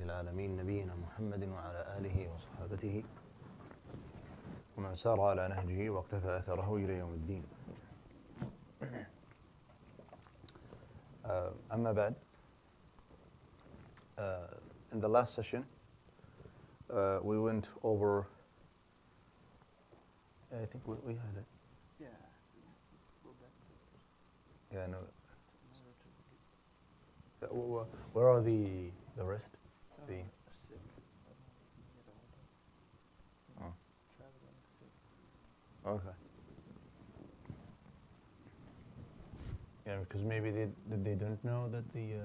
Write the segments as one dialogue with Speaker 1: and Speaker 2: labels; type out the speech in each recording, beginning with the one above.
Speaker 1: للعالمين نبينا محمد وعلى آله وصحابته ومن سار على نهجه واقتفى أثره إلى يوم الدين. أما بعد, in the last session we went over, I think we had it.
Speaker 2: Yeah. Go back to
Speaker 1: Yeah, no. Where are the rest? The
Speaker 2: sick.
Speaker 1: Oh.
Speaker 2: Traveling sick.
Speaker 1: Okay. Yeah, because maybe they don't know that the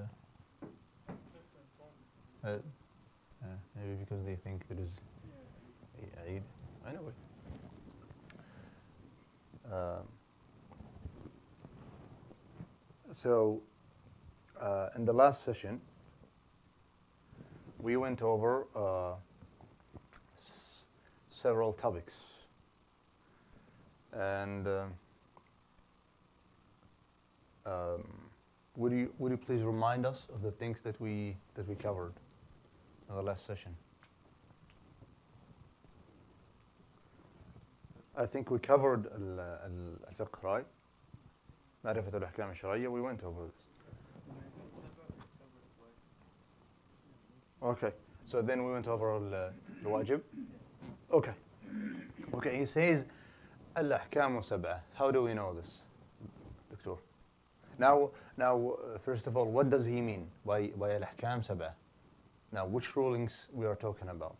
Speaker 1: maybe because they think there is Eid. I know it. So in the last session we went over several topics, and would you please remind us of the things that we covered in the last session? I think we covered الفقه, right? معرفة الأحكام الشرعية. We went over this. Okay, so then we went over الواجب. Okay. Okay, he says الأحكام سبعة. How do we know this, Doctor? Now, first of all, what does he mean by الأحكام سبعة? Now, which rulings we are talking about?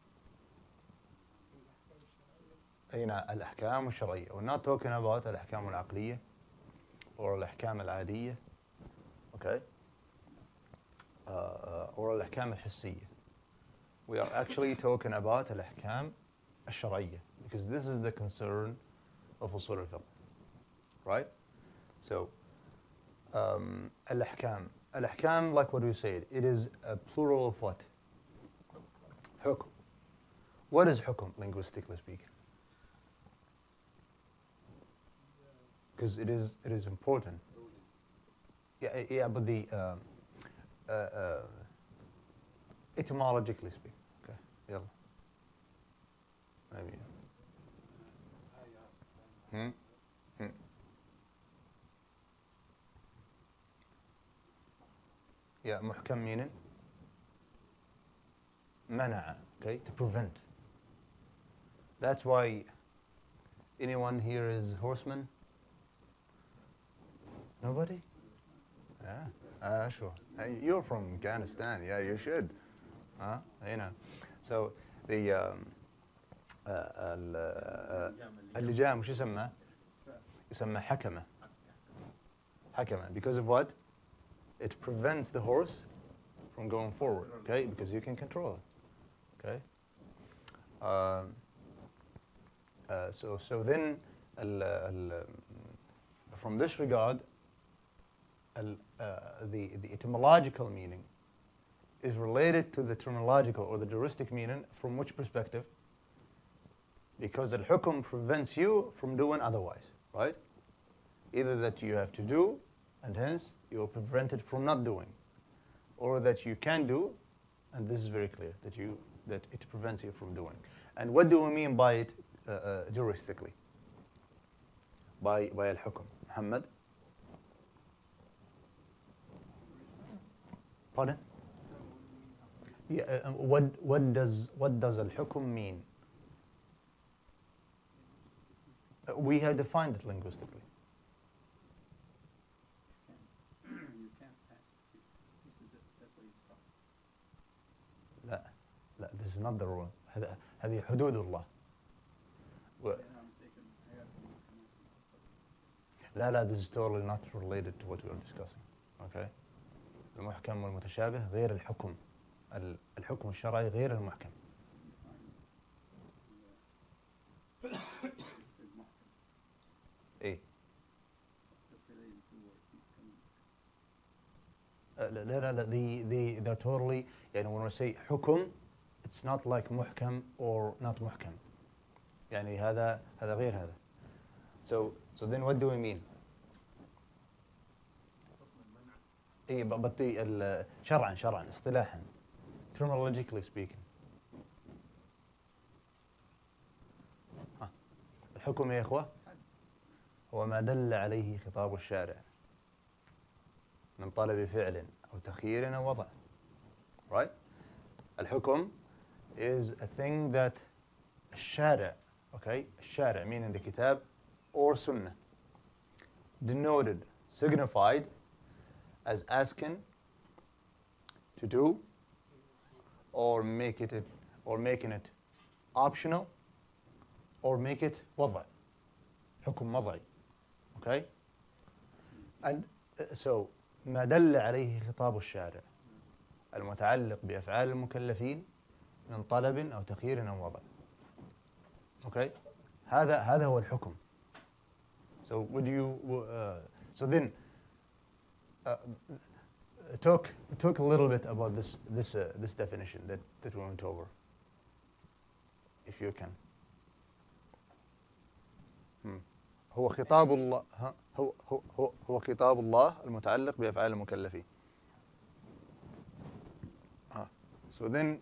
Speaker 1: هنا الأحكام الشرعية. We're not talking about الأحكام العقلية or الأحكام العادية, okay? Or الأحكام الحسية. We are actually talking about الأحكام الشرعية, because this is the concern of usul al-fiqh, right? So, الأحكام, like what we said, it is a plural of what? حكم. What is حكم, linguistically speaking? Because it is important. Yeah, but the etymologically speaking. Okay, يلا. Maybe. Yeah, محكم meaning منع, okay, to prevent. That's why anyone here is horseman? Nobody? Yeah, sure. Hey, you're from Afghanistan. Yeah, you should. You know. So the اللجام وش يسمى؟ يسمى حكمة. حكمة. Because of what? It prevents the horse from going forward. Okay, because you can control it. Okay. So then, from this regard, the etymological meaning is related to the terminological or the juristic meaning. From which perspective? Because al-hukm prevents you from doing otherwise, right? Either that you have to do, and hence you are prevented from not doing, or that you can do, and this is very clear, that it prevents you from doing. And what do we mean by it juristically? By al-hukm, Muhammad? Pardon? Yeah, what does al-hukm mean? We have defined it linguistically.
Speaker 2: You can't pass. That's what he's talking.
Speaker 1: لا, this is not the rule. هذه حدود الله. لا, this is totally not related to what we are discussing. Okay? المحكم والمتشابه غير الحكم. الحكم الشرعي غير المحكم. إيه؟ لا, they're totally, يعني when we say حكم, it's not like محكم or not محكم. يعني هذا غير هذا. So then what do we mean? إيه, but شرعا اصطلاحا terminologically speaking. الحكم يا إخوة هو ما دل عليه خطاب الشارع من طلب فعل أو تخيير أو وضع. Right? الحكم is a thing that الشارع, okay, الشارع meaning the kitab or sunnah, denoted, signified as asking to do or making it optional or make it وضع. حكم وضعي. Okay? And so ما دل عليه خطاب الشارع المتعلق بأفعال المكلفين من طلب أو تخيير أو وضع. Okay? هذا هو الحكم. So would you so then talk a little bit about this definition that we went over, if you can. هو خطاب الله هو خطاب الله المتعلق بأفعال المكلفين. So then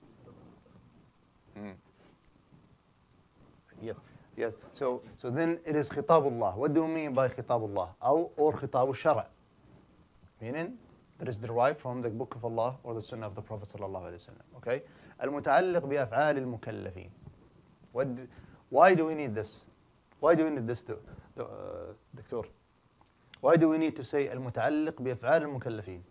Speaker 1: yes. So then it is خطاب الله. What do we mean by خطاب الله? Or خطاب الشرع, meaning that is derived from the book of Allah or the sunnah of the Prophet sallallahu alaihi wasallam. Okay? المتعلق بأفعال المكلفين. Why do we need this? Why do we need this, دكتور? Why do we need to say المتعلق بأفعال المكلفين?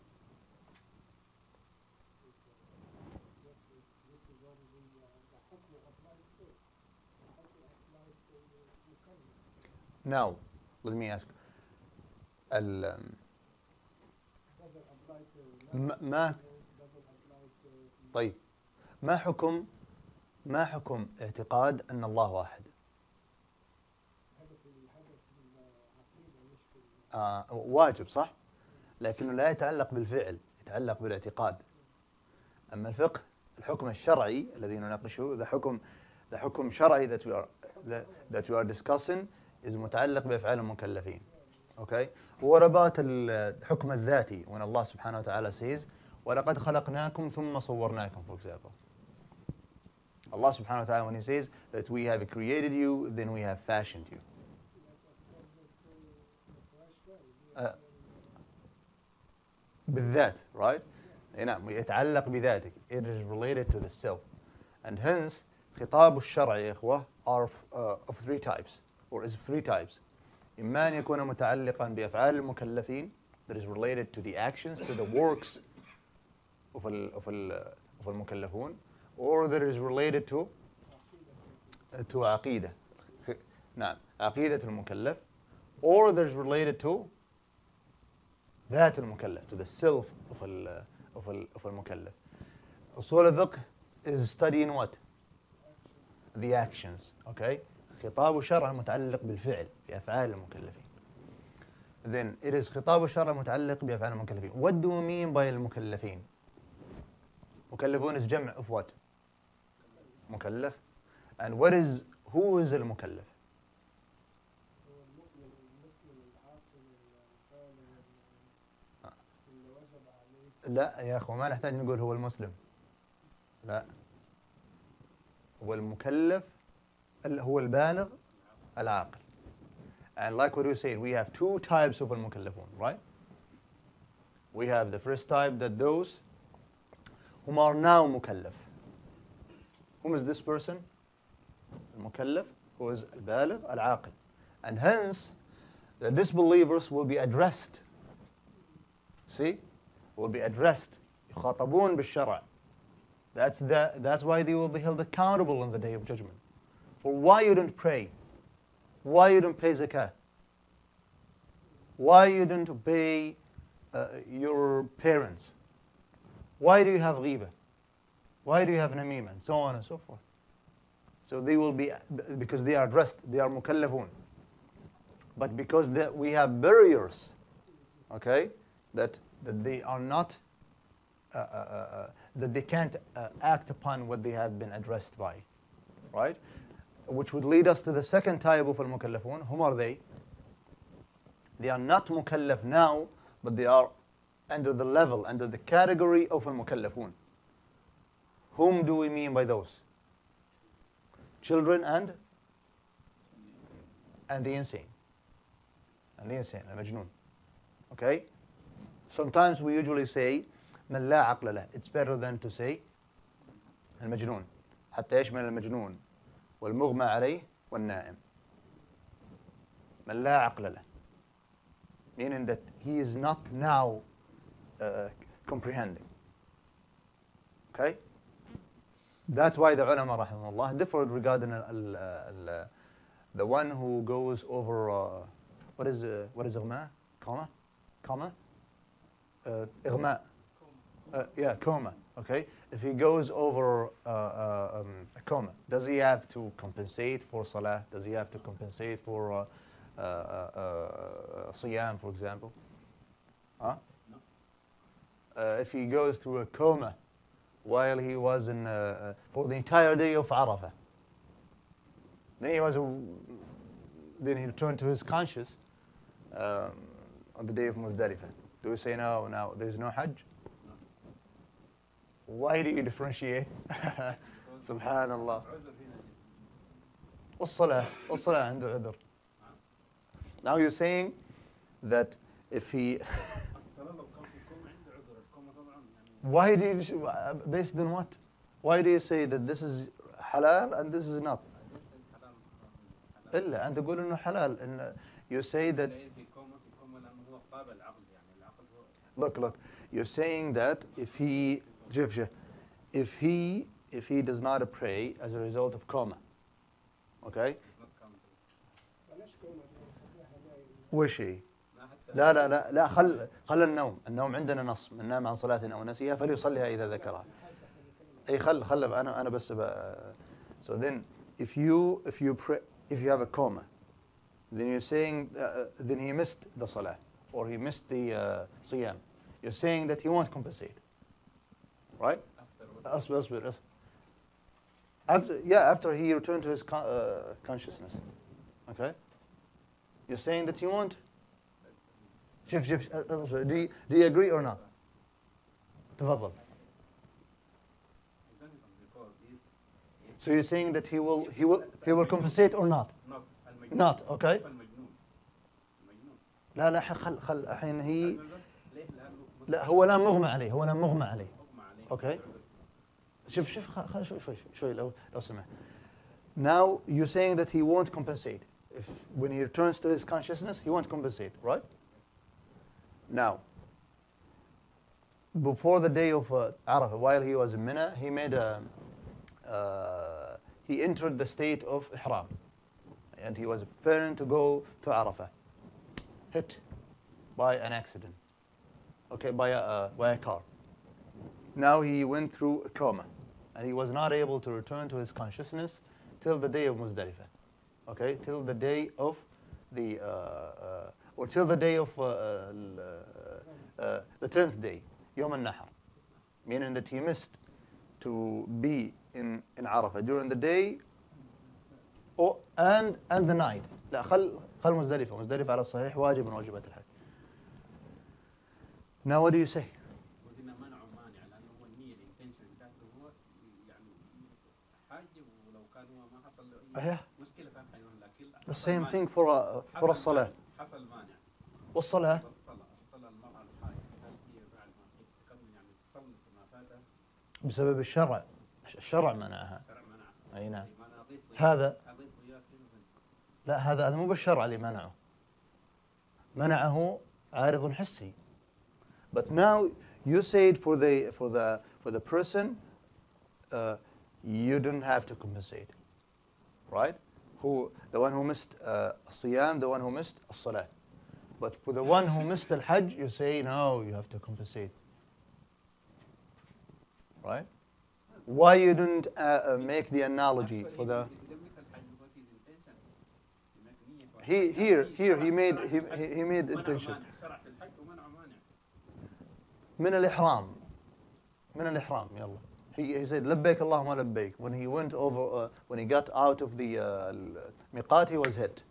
Speaker 1: Now, let me ask. ما طيب ما حكم اعتقاد أن الله واحد؟ واجب صح؟ لكنه لا يتعلق بالفعل، يتعلق بالاعتقاد. أما الفقه الحكم الشرعي الذي نناقشه the حكم شرعي that we are discussing is متعلق بأفعال المكلفين. Okay? What about الحكم الذاتي when Allah subhanahu wa ta'ala says وَلَقَدْ خَلَقْنَاكُمْ ثُمَّ صَوَّرْنَاكُمْ, for example. Allah subhanahu wa ta'ala when he says that we have created you, then we have fashioned you. بالذات, right? نعم, يتعلق بذاتك. It is related to the self. And hence خطاب الشرع يا إخوة are of three types, or is of three types. إما أن يكون متعلقا بأفعال المكلفين, that is related to the actions, to the works of المكلفون, or that is related to عقيدة. نعم, عقيدة المكلف, or that is related to ذات المكلف, to the self of المكلف. أصول الفقه is studying what? The actions. Okay? خطاب الشرع متعلق بالفعل بأفعال المكلفين. Then it is خطاب الشرع متعلق بأفعال المكلفين. What do we mean by المكلفين? مكلفون is جمع of what? مكلف. And who is المكلف? لا يا أخوة ما نحتاج نقول هو المسلم. لا. هو المكلف هو البالغ العاقل. And like what you said, we have two types of المكلفون, right? We have the first type, that those whom are now مكلف. Whom is this person? المكلف, who is البالغ العاقل. And hence, the disbelievers will be addressed. See? Will be addressed. يخاطبون بالشرع. That's why they will be held accountable on the day of judgment. For why you didn't pray? Why you didn't pay zakah? Why you didn't obey your parents? Why do you have ghibah? Why do you have namima? And so on and so forth. So they will be, because they are addressed, they are mukallafun. But because we have barriers, okay, that they are not, that they can't act upon what they have been addressed by, right? Which would lead us to the second type of al-mukallafun. Whom are they? They are not mukallaf now, but they are under the level, under the category of al-mukallafun. Whom do we mean by those? Children and the insane. And the insane, المجنون. Okay? Sometimes we usually say من لا عقل له. It's better than to say المجنون. حتى يشمل المجنون والمغمى عليه والنائم. من لا عقل له. Meaning that he is not now comprehending. Okay? That's why the ulama rahimahullah differed regarding the one who goes over what is إغماء? Coma? إغماء. Yeah, coma. Okay? If he goes over a coma, does he have to compensate for salah? Does he have to compensate for siyam, for example? Huh? If he goes through a coma while he was in for the entire day of Arafah, then he returned to his conscious on the day of Muzdalifah. Do we say no? Now there's no Hajj?
Speaker 2: No.
Speaker 1: Why do you differentiate? Subhanallah.
Speaker 2: عذر هنا.
Speaker 1: والصلاة عنده عذر. Now you're saying that if he
Speaker 2: الصلاة لو كان في الكومة عنده عذر، الكومة طبعا يعني.
Speaker 1: why do you based on what? Why do you say that this is halal and this is not? إلا أنت تقول إنه حلال. إن you say that
Speaker 2: في الكومة لأنه هو طابع العقل، يعني العقل هو.
Speaker 1: look, you're saying that if he does not pray as a result of coma, okay? وش هي؟ لا خل النوم عندنا نص من نام عن صلاة أو نسيها فليصليها إذا ذكرها. أي خل أنا بس so then if you pray, if you have a coma, then you're saying then he missed the salah or he missed the siyam. You're saying that he won't compensate, right? أصبر. After he returned to his consciousness, okay? You're saying that he won't. Do you agree or not? تفضل. So you're saying that he will compensate or not? Not, okay? لا خل الحين هي لا هو لا مغمى عليه okay شوف شوي لو سمحت. Now you're saying that he won't compensate. If when he returns to his consciousness, he won't compensate, right? Now, before the day of Arafah, while he was in Mina, he made he entered the state of Ihram, and he was preparing to go to Arafah. Hit by an accident, okay, by a car. Now he went through a coma, and he was not able to return to his consciousness till the day of Muzdalifah, okay, till the day of the or till the day of the 10th day, Yom al-Nahr, meaning that he missed to be in Arafah during the day and the night. لا خل مزدلفة على الصحيح واجب من واجبات الحج. Now what do you say?
Speaker 2: وهنا منع ومانع لأنه هو النية الانتنشن بتاعته هو يعني حاجة ولو كان هو ما حصل له أي مشكلة كان حيوان لكن
Speaker 1: The same thing for الصلاة.
Speaker 2: حصل مانع.
Speaker 1: والصلاة
Speaker 2: الصلاة المرأة الحائض هل هي بعد ما تكمل يعني تصلي ما فاتها؟
Speaker 1: بسبب الشرع منعها.
Speaker 2: الشرع منعها.
Speaker 1: أي نعم.
Speaker 2: هذا
Speaker 1: لا هذا مو بالشرع اللي منعه عارض حسي. But now you said for the person you don't have to compensate, right? The one who missed الصيام, the one who missed الصلاة. But for the one who missed the Hajj, you say no, you have to compensate, right? Why you didn't make the analogy for the here he made intention من الإحرام يلا. He said لبيك اللهم لبيك. When he went over when he got out of the miqat, he was hit.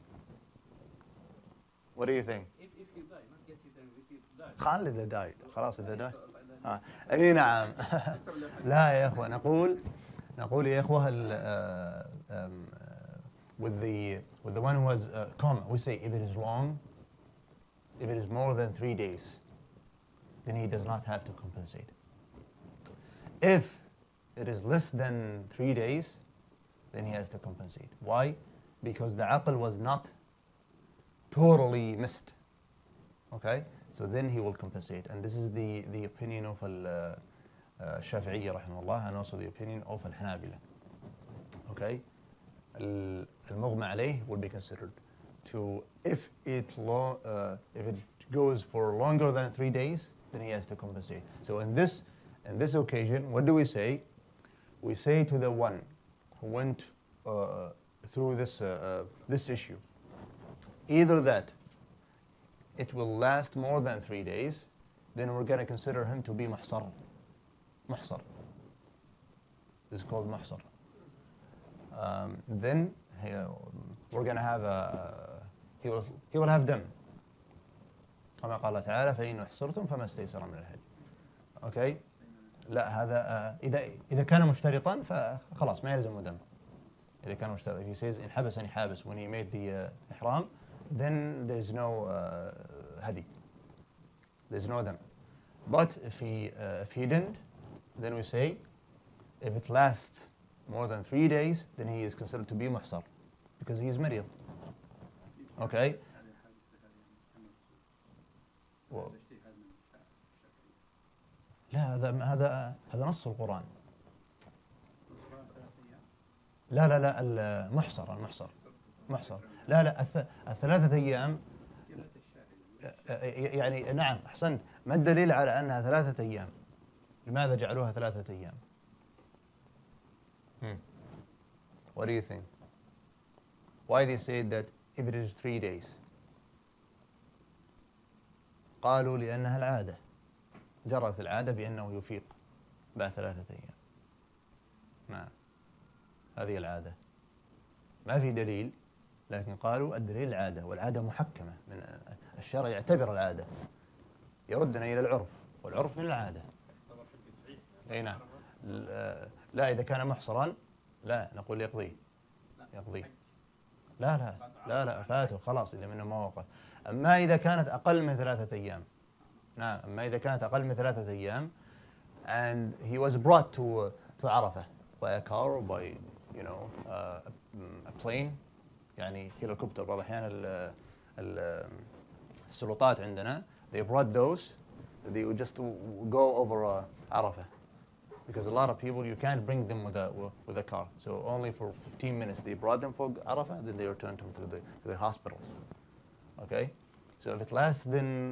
Speaker 1: What do you think?
Speaker 2: If you die, not guess if you die.
Speaker 1: خالد إذا died خلاص إذا died اي نعم. لا يا اخوة، نقول يا اخوة with the one who has comma, we say if it is long, if it is more than 3 days, then he does not have to compensate. If it is less than 3 days, then he has to compensate. Why? Because the aql was not totally missed. Okay? So then he will compensate. And this is the opinion of Shafi'i rahimahullah, and also the opinion of Al-Hanabila. Okay? Al-Mughma alayh will be considered to, if it goes for longer than 3 days, then he has to compensate. So in this occasion, what do we say? We say to the one who went through this issue, either that it will last more than 3 days, then we're going to consider him to be muhsar. Muhsar. This is called muhsar. Then we're going to have he will have dam. كما قال تعالى فإن احصرتم فما استيسر من الهدي. Okay? لا هذا إذا كان مشترطا فخلاص ما يلزم دم. إذا كان مشترط, if he says إن حبسني حابس when he made the ihram, then there's no hadi. There's no dam. But if he didn't, then we say if it lasts more than 3 days, then he is considered to be muhsar because he is married. Okay? لا هذا نص القرآن. لا المحصر. لا الثلاثة أيام يعني نعم أحسنت. ما الدليل على أنها 3 أيام؟ لماذا جعلوها 3 أيام؟ What do you think? Why they say that if it is 3 days? قالوا لأنها العادة، جرت العادة بأنه يفيق بعد 3 أيام. نعم هذه العادة، ما في دليل، لكن قالوا الدليل العادة، والعادة محكمة من الشرع، يعتبر العادة، يردنا إلى العرف، والعرف من العادة. أي نعم. لا إذا كان محصرا لا نقول يقضي. لا فاته خلاص إذا منه ما وقف. أما إذا كانت أقل من 3 أيام، نعم أما إذا كانت أقل من 3 أيام and he was brought to Arafah by a car or by a plane، يعني هليكوبتر بعض الأحيان السلطات عندنا they brought those, they would just go over Arafah because a lot of people you can't bring them with a car, so only for 15 minutes they brought them for Arafah, then they returned them to the hospitals. Okay, so if it lasts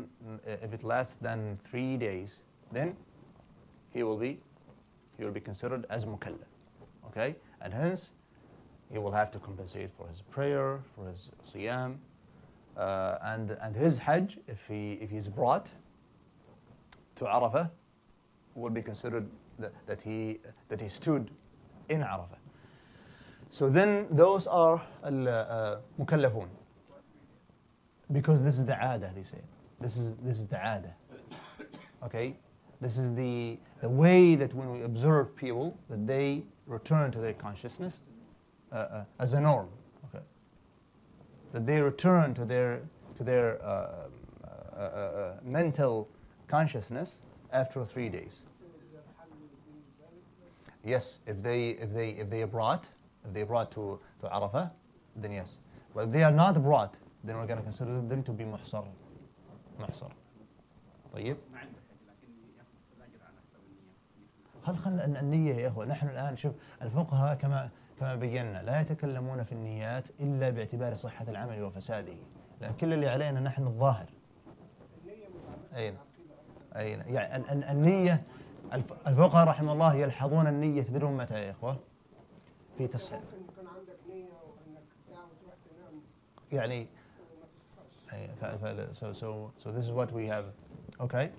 Speaker 1: than 3 days, then he will be considered as mukallaf. Okay, and hence he will have to compensate for his prayer, for his siyam, and his hajj. If he's brought to Arafah, will be considered that he stood in Arafah. So then those are mukallafun, because this is the aada, they say. This is the aada. Okay, this is the way that when we observe people, that they return to their consciousness as a norm. Okay, that they return to their mental consciousness after 3 days. Yes, if they are brought to Arafah, then yes. But if they are not brought, then we're going to consider them to be muhsar. طيب. خلنا النية يا إخوة. نحن الآن شوف الفقهاء كما بينا لا يتكلمون في النيات إلا باعتبار صحة العمل وفساده، لأن كل اللي علينا نحن الظاهر. أين يعني النية، الفقهاء رحمه الله يلحظون النية تدرون متى يا إخوة؟ في تصحيح.
Speaker 3: ممكن يكون عندك نية وإنك تروح تنام
Speaker 1: يعني so this is what we have. Okay.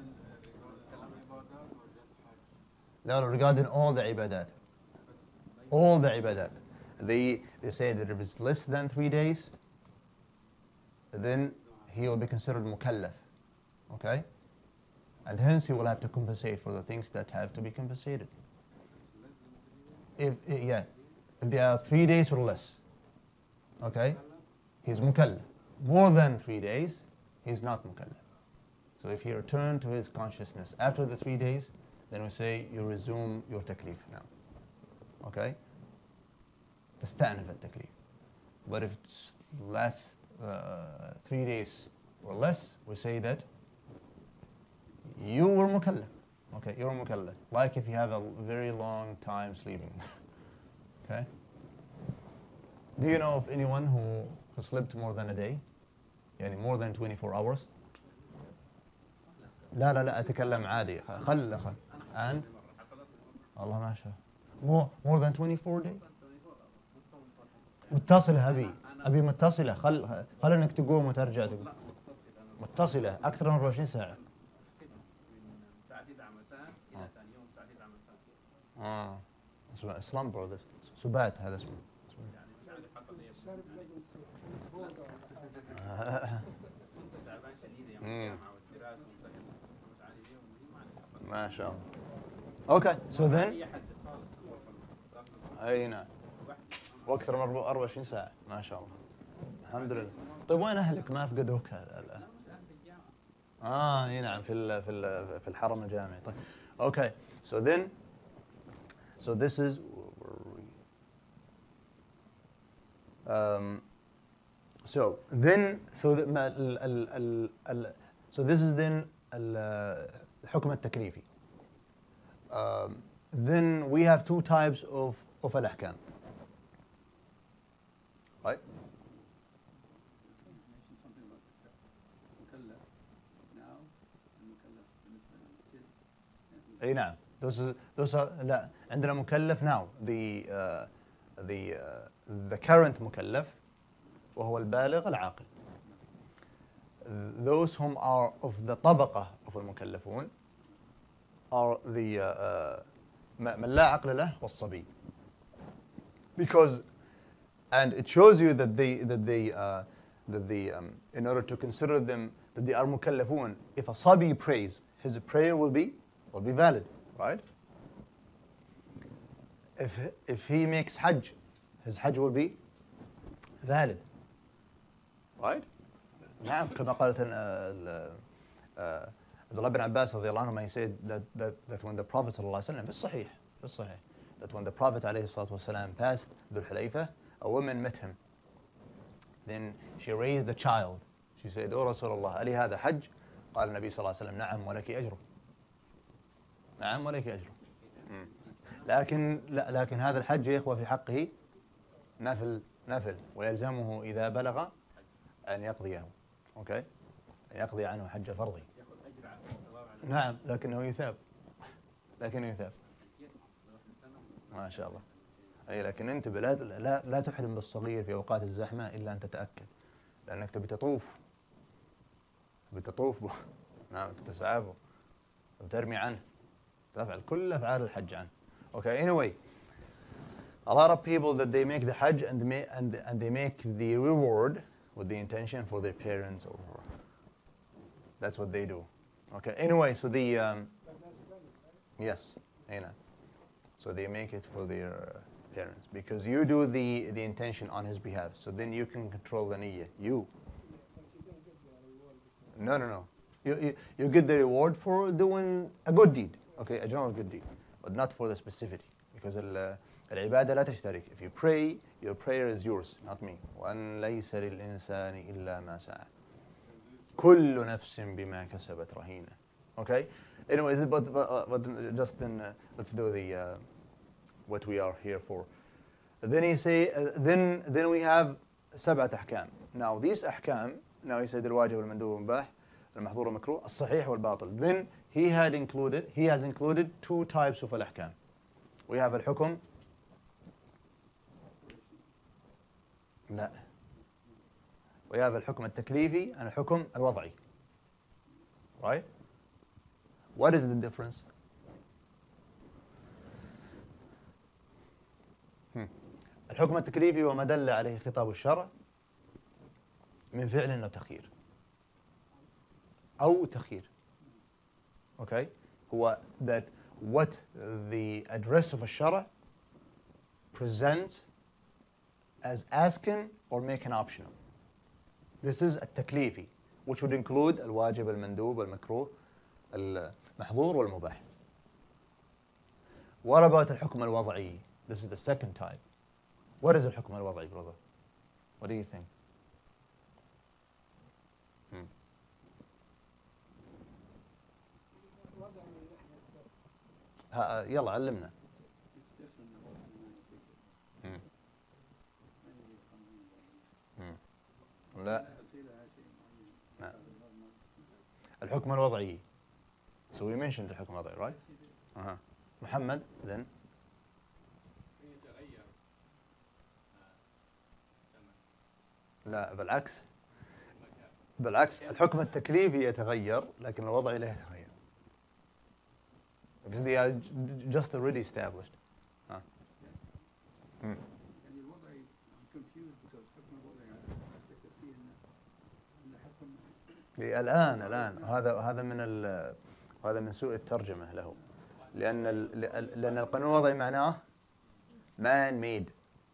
Speaker 1: No, regarding all the ibadat. All the ibadat. They say that if it's less than 3 days, then he will be considered mukallaf. Okay? and hence he will have to compensate for the things that have to be compensated. If they are 3 days or less, okay, he's mukallaf. More than 3 days, he's not mukallaf. So if he returned to his consciousness after the 3 days, then we say you resume your taklif now. Okay? تستأنف التكليف. But if it's last 3 days or less, we say that you were mukallaf. Okay, you're mukallaf. Like if you have a very long time sleeping. Okay? Do you know of anyone who slept more than a day? يعني more than 24 hours? لا أتكلم عادي. خل and الله ما شاء. More than 24 days? متصلة أبي متصلة. خل إنك تقوم وترجع تقوم. متصلة أكثر من 24 ساعة. اسمه slumber this. سبات هذا اسمه. ما شاء الله. Okay, so then أي نعم. واكثر من 24 ساعة ما شاء الله. الحمد لله. طيب وين أهلك ما فقدوك الآن؟ اي نعم في الحرم الجامعي. طيب. Okay, so then so this is so then so so this is then الحكم التكليفي. Then we have two types of الأحكام. Right? اي نعم. those are لا عندنا مكلف now the current مكلف وهو البالغ العاقل. Those whom are of the طبقة of المكلفون are the من لا عقل له والصبي. Because and it shows you that they in order to consider them that they are مكلفون, if a صبي prays, his prayer will be valid, right? If he makes hajj, his hajj will be valid, right? نعم كما قالت Abdullah ibn Abbas رضي الله عنه, he said that when the Prophet صلى الله عليه وسلم في الصحيح that when the Prophet عليه الصلاة والسلام passed ذو الحليفة, a woman met him. Then she raised the child. She said, "Oh Rasulullah, ألي هذا حج?" قال النبي صلى الله عليه وسلم, نعم ولك أجره. نعم ولك أجره. لكن هذا الحج يا إخوة في حقه نفل ويلزمه إذا بلغ أن يقضيه. أوكي؟ أن يقضي عنه حج فرضي. نعم لكنه يثاب. ما شاء الله. أي لكن انتبه لا تحرم بالصغير في أوقات الزحمة إلا أن تتأكد، لأنك تبي تطوف به. نعم تتسعبه وترمي عنه، تفعل كل أفعال الحج عنه. Okay, anyway, a lot of people that they make the Hajj and they make the reward with the intention for their parents, or that's what they do. Okay, anyway, so yes, so they make it for their parents because you do the intention on his behalf, so then you can control the niyyah. No. You get the reward for doing a good deed, okay, a general good deed, but not for the specificity, because العبادة لا تشترك. If you pray, your prayer is yours, not me. وأن ليس للإنسان إلا ما سعى. كل نفس بما كسبت رهينة. Okay. Anyways, but just then let's do the what we are here for. Then he say then we have سبعة أحكام. Now these أحكام, now he said الواجب والمندوب والمباح المحظور والمكروه الصحيح والباطل. Then he has included two types of الأحكام. We have الحكم. لا. We have الحكم التكليفي and الحكم الوضعي. Right? What is the difference? الحكم التكليفي وما دل عليه خطاب الشرع من فعل أو تخيير أو تخيير. Okay, هو that what the address of الشرع presents as asking or making optional. This is التكليفي, which would include الواجب, المندوب, المكروه, المحظور والمباح. What about الحكم الوضعي? This is the second type. What is الحكم الوضعي, brother? What do you think?
Speaker 3: وضع من ناحية
Speaker 1: يلا علمنا. لا. الحكم الوضعي. So we mentioned الحكم الوضعي, right? محمد, then. لا, بالعكس الحكم التكليفي يتغير لكن الوضعي لا يتغير. Because they are just already established.
Speaker 4: يعني الوضعي I'm confused because حكم الوضعي أفكر فيه إن حكم
Speaker 1: الآن هذا من سوء الترجمة له، لأن القانون الوضعي معناه man-made,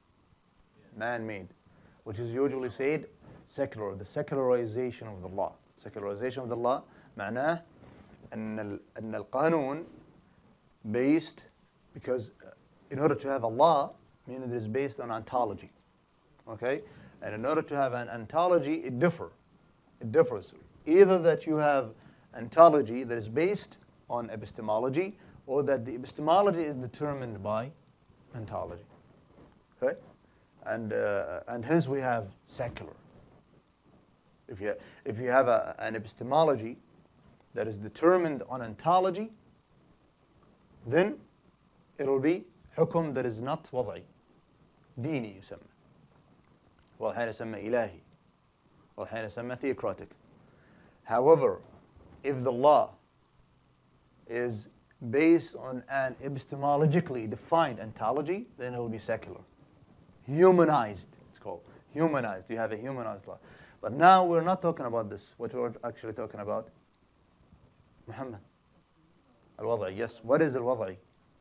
Speaker 1: which is usually said secular, the secularization of the law. Secularization of the law معناه أن القانون based, because in order to have a law, meaning it is based on ontology, okay? And in order to have an ontology, it differs. Either that you have ontology that is based on epistemology, or that the epistemology is determined by ontology, okay? And hence we have secular. If you have an epistemology that is determined on ontology, then it will be حكم that is not وضعي, ديني يسمى. والحين يسمى إلهي, والحين يسمى theocratic. However, if the law is based on an epistemologically defined ontology, then it will be secular. Humanized, it's called. Humanized, you have a humanized law. But now we're not talking about this. What we're actually talking about, Muhammad, الوضعي. Yes, what is الوضعي?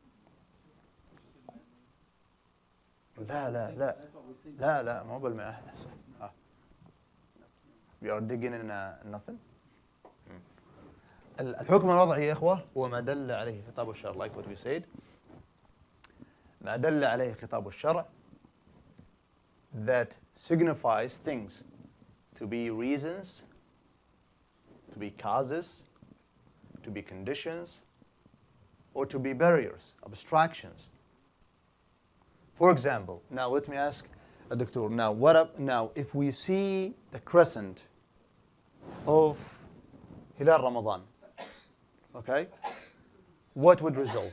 Speaker 1: لا مو بالمئة. We are digging in nothing. الحكم الوضعي يا إخوة هو ما دل عليه خطاب الشرع, like what we said. ما دل عليه خطاب الشرع that signifies things to be reasons, to be causes, to be conditions, or to be barriers, abstractions. For example, now let me ask a doctor, now if we see the crescent of Hilal Ramadan, okay, what would result?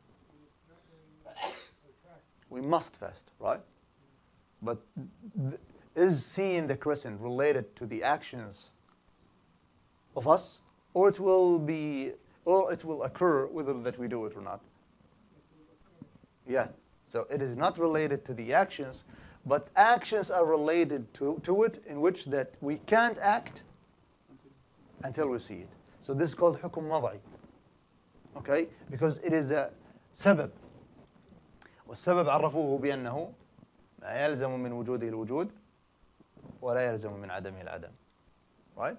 Speaker 1: We must fast, right? But is seeing the crescent related to the actions of us, or it will occur whether that we do it or not? Yeah. So it is not related to the actions, but actions are related to it, in which that we can't act until we see it. So this is called حكم وضعي. Okay? Because it is a سبب. والسبب عرفوه بأنه ما يلزم من وجوده الوجود ولا يلزم من عدمه العدم. Right?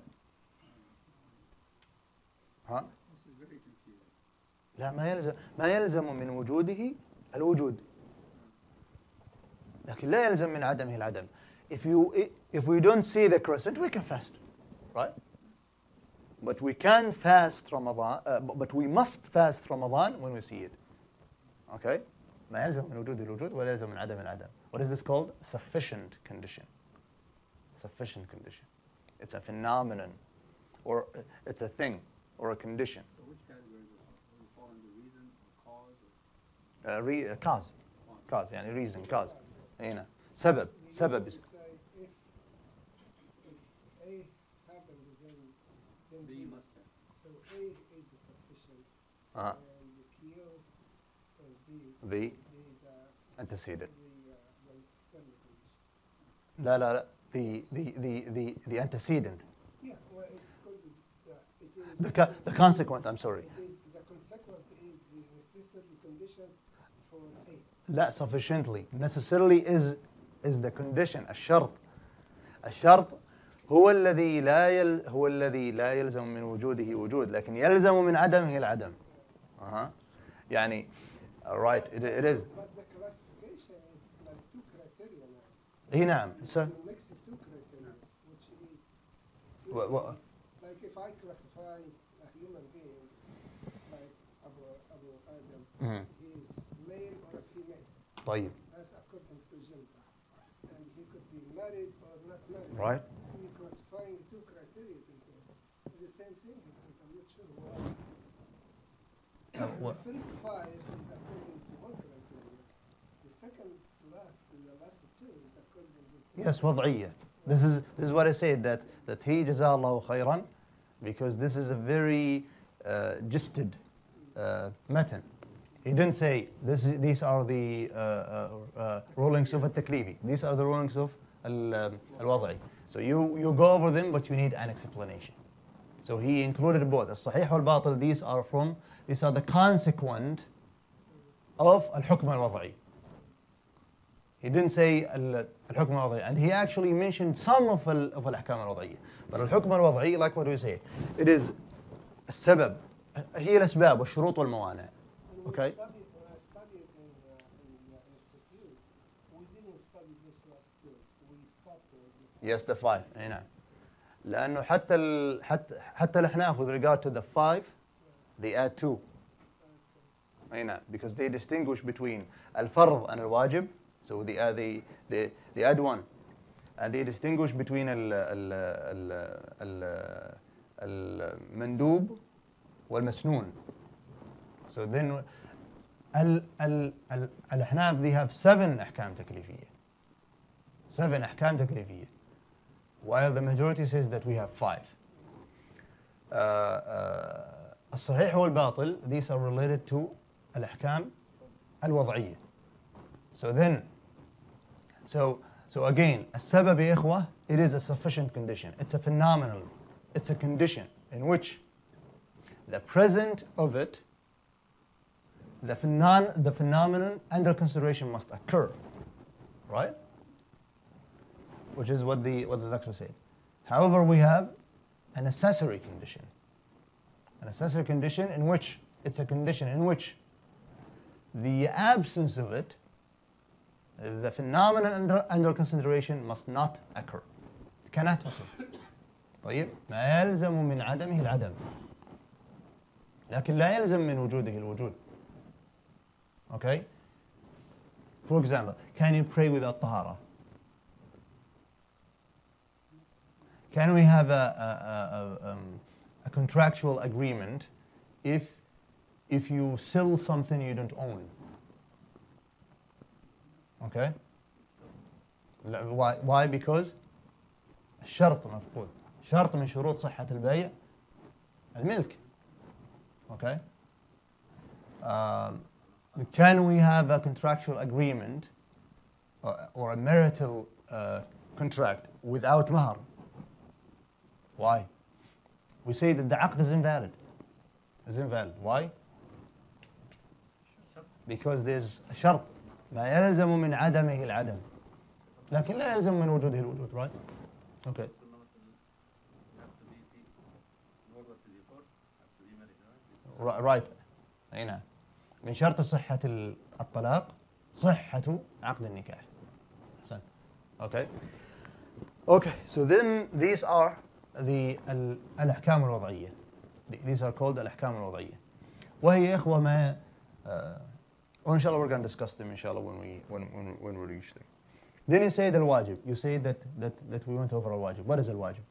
Speaker 1: ها؟ لا, ما يلزم من وجوده الوجود. لكن لا يلزم من عدمه العدم. If we don't see the crescent, we can fast, right? But we can fast Ramadan, but we must fast Ramadan when we see it. Okay? ما يلزم من وجود الوجود ولا يلزم من عدم العدم. What is this called? Sufficient condition. Sufficient condition. It's a phenomenon, or it's a thing, or a condition.
Speaker 4: So which category will fall under reason or cause?
Speaker 1: Cause يعني reason, cause. هنا سبب
Speaker 3: if A happened, then
Speaker 4: B must have.
Speaker 3: So A is the sufficient,
Speaker 1: Uh-huh.
Speaker 3: and the Q or B
Speaker 1: The
Speaker 3: the
Speaker 1: antecedent.
Speaker 3: the necessary condition.
Speaker 1: لا the antecedent.
Speaker 3: Yeah, well, it's called
Speaker 1: the consequent, I'm sorry.
Speaker 3: The consequent is the necessary condition for A.
Speaker 1: لا sufficiently. Necessarily is the condition. الشرط هو الذي لا يلزم من وجوده وجود، لكن يلزم من عدمه العدم. يعني right it is.
Speaker 3: But the classification is like two criteria now.
Speaker 1: اي نعم.
Speaker 3: You mix two criteria, which is like if I classify a human being like Abu Adam, he is male or a female.
Speaker 1: طيب.
Speaker 3: That's according to gender, and he could be married or not married.
Speaker 1: Right.
Speaker 3: So you're classifying two criteria into it. It's the same thing. I'm not sure why. The first five is according to one criteria. The second last, the last two is according to
Speaker 1: Yes, وضعية. This is what I said, that he جزاه الله خيرا, because this is a very gisted matan. He didn't say these are the rulings of التكليفي. These are the rulings of الوضعي. So you go over them, but you need an explanation. So he included both الصحيح والباطل. These are the consequent of الحكم الوضعي. He didn't say الحكم الوضعي, and he actually mentioned some of الأحكام الوضعية. But الحكم الوضعي, like what we say, it is السبب, هي الأسباب والشروط والموانع. Okay.
Speaker 3: When I studied in the institute, we didn't study this last two. We stopped with
Speaker 1: Yes, the five. أي نعم. لأنه حتى الأحناف with regard to the five, they add two. أي نعم. Because they distinguish between الفرض and الواجب. So they add one, and they distinguish between المندوب والمسنون. So then الأحناف, they have 7 أحكام تكليفية. 7 أحكام تكليفية. While the majority says that we have 5. الصحيح والباطل, these are related to الأحكام الوضعية. So again, السبب يا إخوة, it is a sufficient condition. It's a phenomenon. It's a condition in which the present of it, the phenomenon under consideration must occur, right? Which is what the lecture said. However, we have an accessory condition. An accessory condition in which it's a condition in which the absence of it, the phenomenon under consideration, must not occur. It cannot occur. طيب ما يلزم من عدمه العدم لكن لا يلزم من وجوده الوجود. Okay? For example, can you pray without tahara? Can we have a contractual agreement if you sell something you don't own? Okay? Why? Because الشرط مفقود. شرط من شروط صحة البيع الملك. Okay? Can we have a contractual agreement or a marital contract without mahar? Why? We say that the aqd is invalid. It's invalid. Why? Because there's a شرط ما يلزم من عدمه العدم لكن لا يلزم من وجوده الوجود. Right? Okay. Right. أي نعم. من شرط صحة الطلاق صحة عقد النكاح. أحسنت. Okay. Okay. So then these are الأحكام الوضعية. These are called الأحكام الوضعية. وهي إخوة ما وإن شاء الله we're going to discuss them إن شاء الله when we reach them. Then you say الواجب. You say that we went over الواجب. What is الواجب?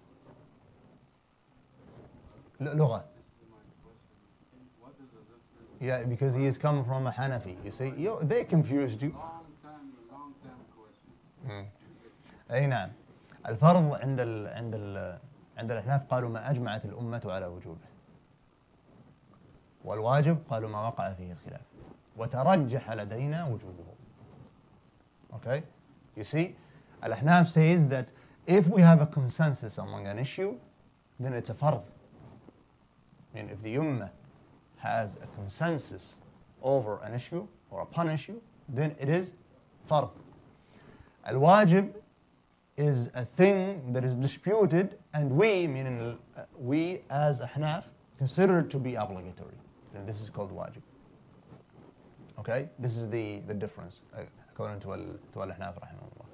Speaker 1: لغة. Yeah, because he is coming from a Hanafi. You see, they confused you.
Speaker 4: Long time question.
Speaker 1: أي نعم. الفرض عند الأحناف قالوا ما أجمعت الأمة على وجوبه. والواجب قالوا ما وقع فيه الخلاف. وترجح لدينا وجوبه. Okay? You see, الأحناف says that if we have a consensus among an issue, then it's a فرض. I mean, if the ummah has a consensus over an issue or upon issue, then it is fard. Al-wajib is a thing that is disputed, and we, meaning we as Ahnaf, consider it to be obligatory. Then this is called wajib. Okay? This is the difference, according to Al-Ahnaf, rahimahullah.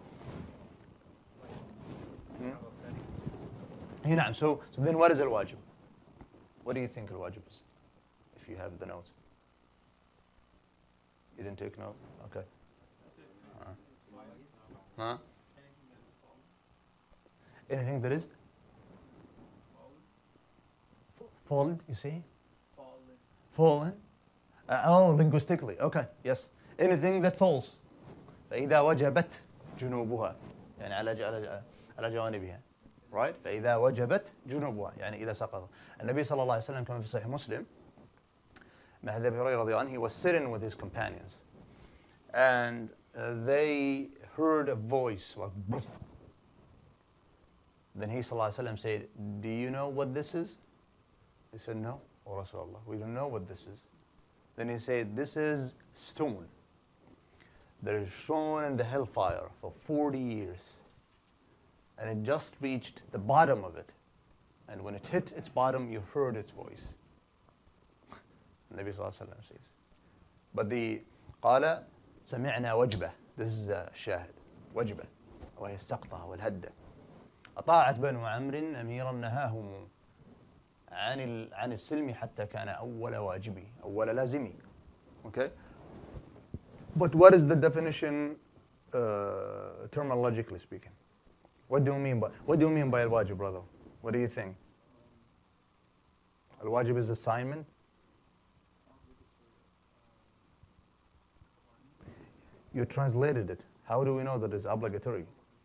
Speaker 1: نعم. So then what is al-wajib? What do you think al-wajib is? If you have the notes. You didn't take notes? Okay. Huh? Anything that is? Fallen, you see? Fallen. Linguistically. Okay, yes. Anything that falls. فإذا وجبت جنوبها يعني على جوانبها. Right? فإذا وجبت جنوبها يعني إذا سقط. النبي صلى الله عليه وسلم كما في صحيح مسلم, Mahdi Abi Hurairah رضي عنه, he was sitting with his companions, and they heard a voice like boom. Then he صلى الله عليه وسلم said, do you know what this is? They said, no, O Rasulullah, we don't know what this is. Then he said, this is stone that is thrown in the hellfire for 40 years. And it just reached the bottom of it. And when it hit its bottom, you heard its voice. Nabi Sallallahu Alaihi Wasallam says. But the قال سمعنا وجبة. This is a shahid. وجبة. وهي السقطة والهدة. أطاعت بنو عمرو أميرا نهاهم عن السلم حتى كان أول واجبي أول لازمي. Okay? But what is the definition terminologically speaking? What do you mean by al-wajib, brother? What do you think? Al-wajib is assignment. You translated it. How do we know that it's obligatory?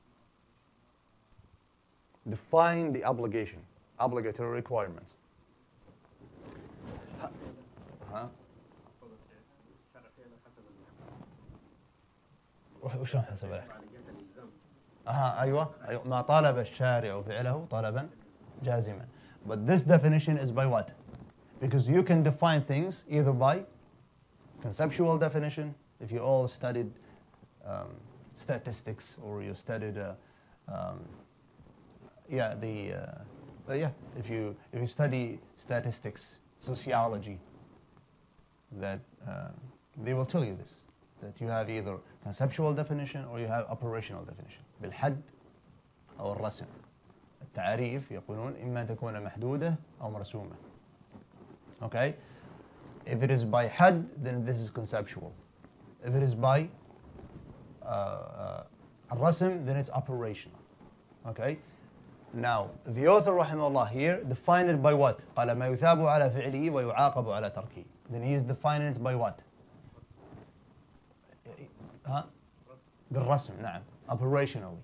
Speaker 1: Define the obligation, obligatory requirements. Huh? وشلون حسب الأحكام؟ أيوة ما طالب الشارع فعله طلبا جازما. But this definition is by what? Because you can define things either by conceptual definition, if you all studied statistics, or you studied if you study statistics, sociology, that they will tell you this, that you have either conceptual definition or you have operational definition. بالحد أو الرسم. التعريف يقولون إما تكون محدودة أو مرسومة. Okay? If it is by had, then this is conceptual. If it is by الرسم, then it's operational. Okay? Now, the author rahimahullah here defined it by what? قال ما يثاب على فعله ويعاقب على تركه. Then he is defining it by what? بالرسم, نعم. Operationally.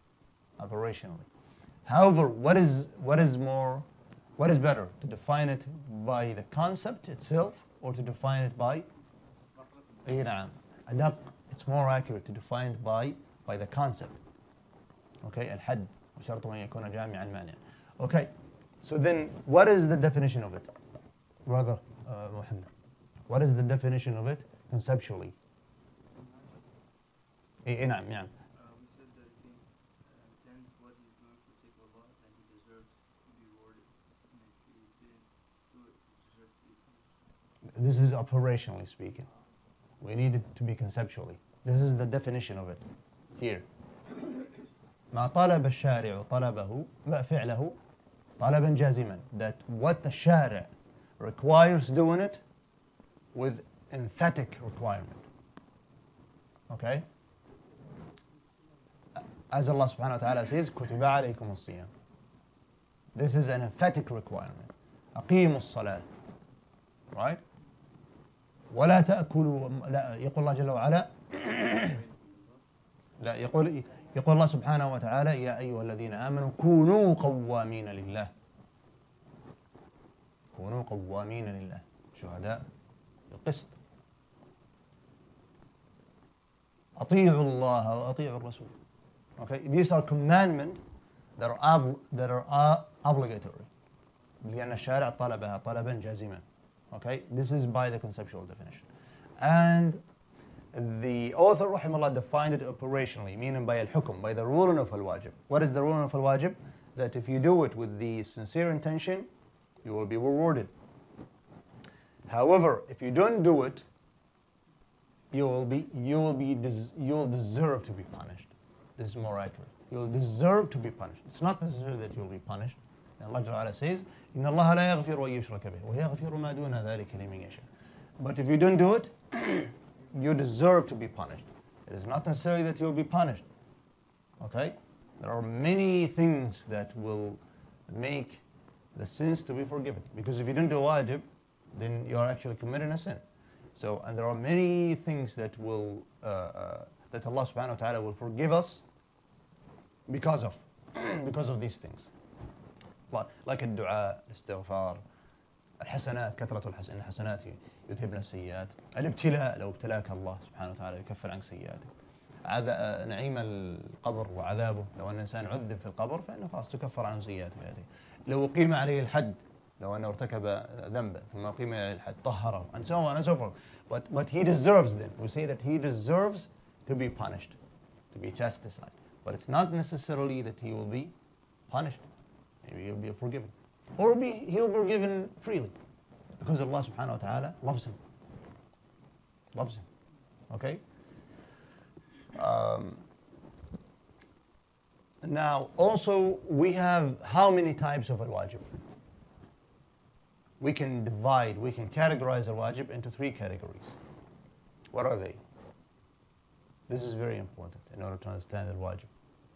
Speaker 1: However, what is better, to define it by the concept itself or to define it by نعم أدق. It's more accurate to define it by the concept. Okay, الحد وشرط أن يكون جامعا مانعا. Okay, so then what is the definition of it, brother Muhammad? What is the definition of it conceptually? نعم نعم. This is operationally speaking. We need it to be conceptually. This is the definition of it here. ما طلب الشارع طلبه فعله طلبا جازما. That what the shari' requires doing it with emphatic requirement. Okay? As Allah subhanahu wa ta'ala says, كتب عليكم الصيام. This is an emphatic requirement. أقيموا الصلاة. Right? ولا تأكلوا, لا يقول الله جل وعلا لا يقول الله سبحانه وتعالى يا أيها الذين آمنوا كونوا قوامين لله. كونوا قوامين لله شهداء بالقسط. أطيعوا الله وأطيعوا الرسول. Okay, these are commandments that are obligatory. لأن الشارع طلبها طلبا جازما. Okay, this is by the conceptual definition. And the author rahimahullah defined it operationally, meaning by al-hukm, by the ruling of al-wajib. What is the ruling of al-wajib? That if you do it with the sincere intention, you will be rewarded. However, if you don't do it, you will deserve to be punished. This is more accurate. You will deserve to be punished. It's not necessary that you will be punished. Allah Ta'ala says, إِنَّ اللَّهَ لَا يَغْفِرُ أَن يُشْرَكَ بِهِ وَيَغْفِرُ مَا دُونَ ذَلِكَ لِمَن يَشَاءُ. But if you don't do it, you deserve to be punished. It is not necessary that you will be punished. Okay? There are many things that will make the sins to be forgiven. Because if you don't do wajib, then you are actually committing a sin. So, and there are many things that will that Allah subhanahu wa ta'ala will forgive us because of these things. Like الدعاء, الاستغفار, الحسنات, كثرة الحسنات يذهبن السيئات. الابتلاء, لو ابتلاك الله سبحانه وتعالى يكفر عنك سيئاتك. نعيم القبر وعذابه، لو أن الإنسان عذب في القبر فإنه خلاص تكفر عنه سيئاته. لو أقيم عليه الحد، لو أنه ارتكب ذنبا ثم أقيم عليه الحد طهره, and so on and so forth. But he deserves then. We say that he deserves to be punished, to be chastised. But it's not necessarily that he will be punished. Maybe he'll be forgiven. Or he'll be forgiven freely. Because Allah subhanahu wa ta'ala loves him. Loves him. Okay? Now, also, we have how many types of al-wajib? We can categorize al-wajib into 3 categories. What are they? This is very important in order to understand al-wajib.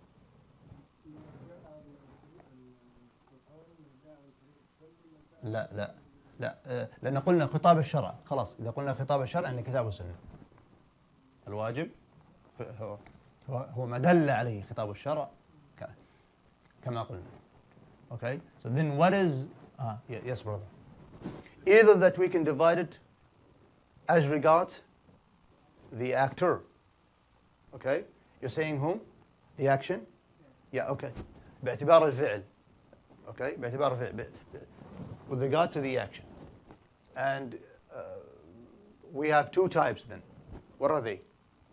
Speaker 1: لا لأن قلنا خطاب الشرع. خلاص إذا قلنا خطاب الشرع يعني كتاب والسنة. الواجب هو ما دل عليه خطاب الشرع كما قلنا. Okay, so then what is yes brother, either that we can divide it as regards the actor. Okay, you're saying whom? The action? Yeah, okay. باعتبار الفعل. Okay, باعتبار الفعل. With regard to the action. And we have 2 types then. What are they?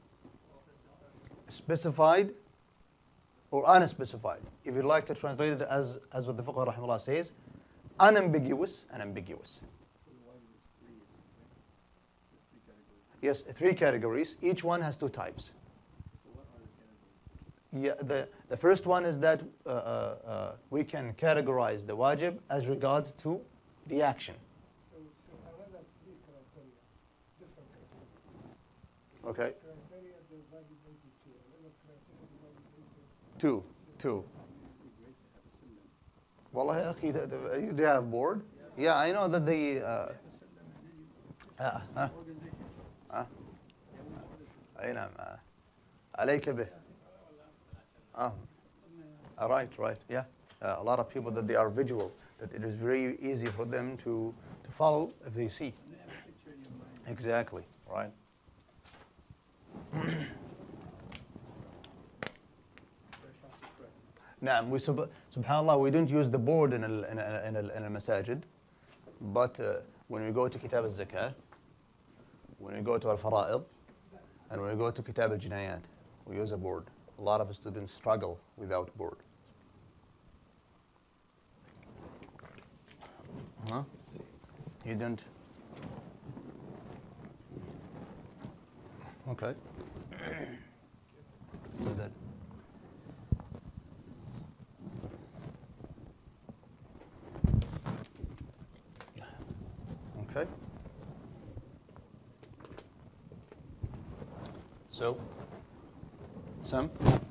Speaker 1: Specified or unspecified. If you'd like to translate it as what the Fuqaha rahimahullah says, unambiguous and ambiguous. Yes, 3 categories. Each one has 2 types. Yeah, the first one is that we can categorize the wajib as regards to the action.
Speaker 3: So another 3 criteria, different criteria.
Speaker 1: Okay.
Speaker 3: Criteria divided into 2. Another criteria divided into
Speaker 1: 2. والله يا أخي, do you have board? Yeah, I know that they أي نعم عليك به. Right, yeah. A lot of people that they are visual, that it is very easy for them to follow if they see. Exactly, right. نعم, subhanallah, we don't use the board in al-masajid, but when we go to kitab al-zakah, when we go to al-fara'id, and when we go to kitab al-jinayat, we use a board. A lot of students struggle without board. Huh? You don't? Okay. So that. Okay. So. سم.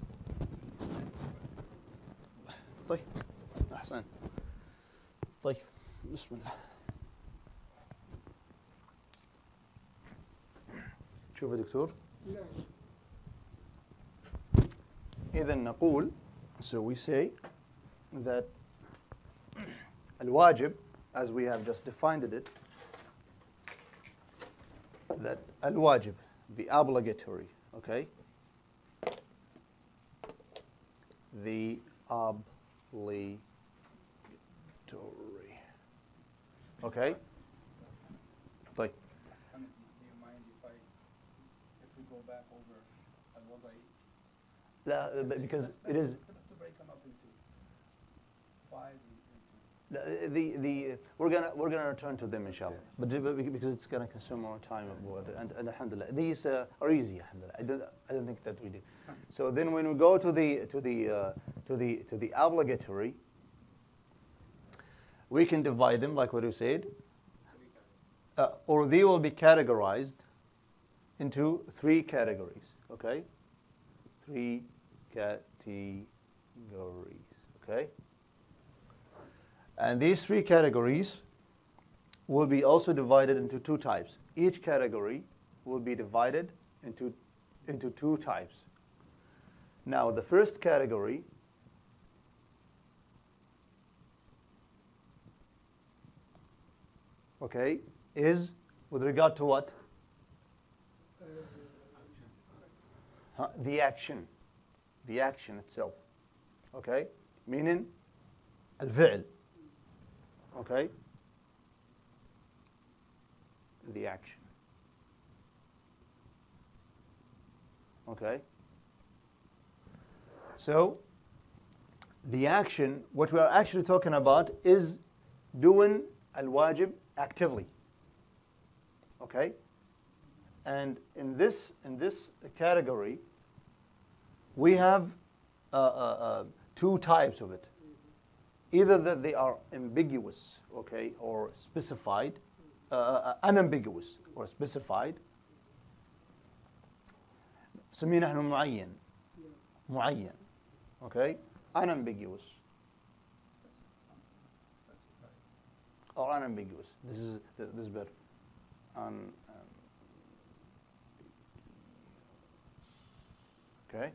Speaker 1: طيب أحسن. طيب بسم الله. شوف يا دكتور. إذا نقول, so we say that الواجب, as we have just defined it, that الواجب, the obligatory, okay? The obligatory. Okay. طيب.
Speaker 4: Do you mind if we go back over al-wada'i?
Speaker 1: لا, because it is.
Speaker 4: Let's to break them up into 5 and
Speaker 1: We're gonna return to them inshallah, but because it's gonna consume more time, and alhamdulillah these are easy, alhamdulillah. I don't think that we do. So then when we go to the obligatory, we can divide them like what you said, or they will be categorized into 3 categories. Okay, 3 categories. Okay. And these 3 categories will be also divided into 2 types. Each category will be divided into 2 types. Now, the first category is with regard to what? The action. The action itself. Okay? Meaning, al-fi'l. Okay? The action. Okay? So, the action, what we are actually talking about is doing al-wajib actively. Okay? And in this category, we have 2 types of it. Either that they are ambiguous, okay, or specified, unambiguous or specified. سميه نحن معين, okay, unambiguous or unambiguous. This is better. Okay.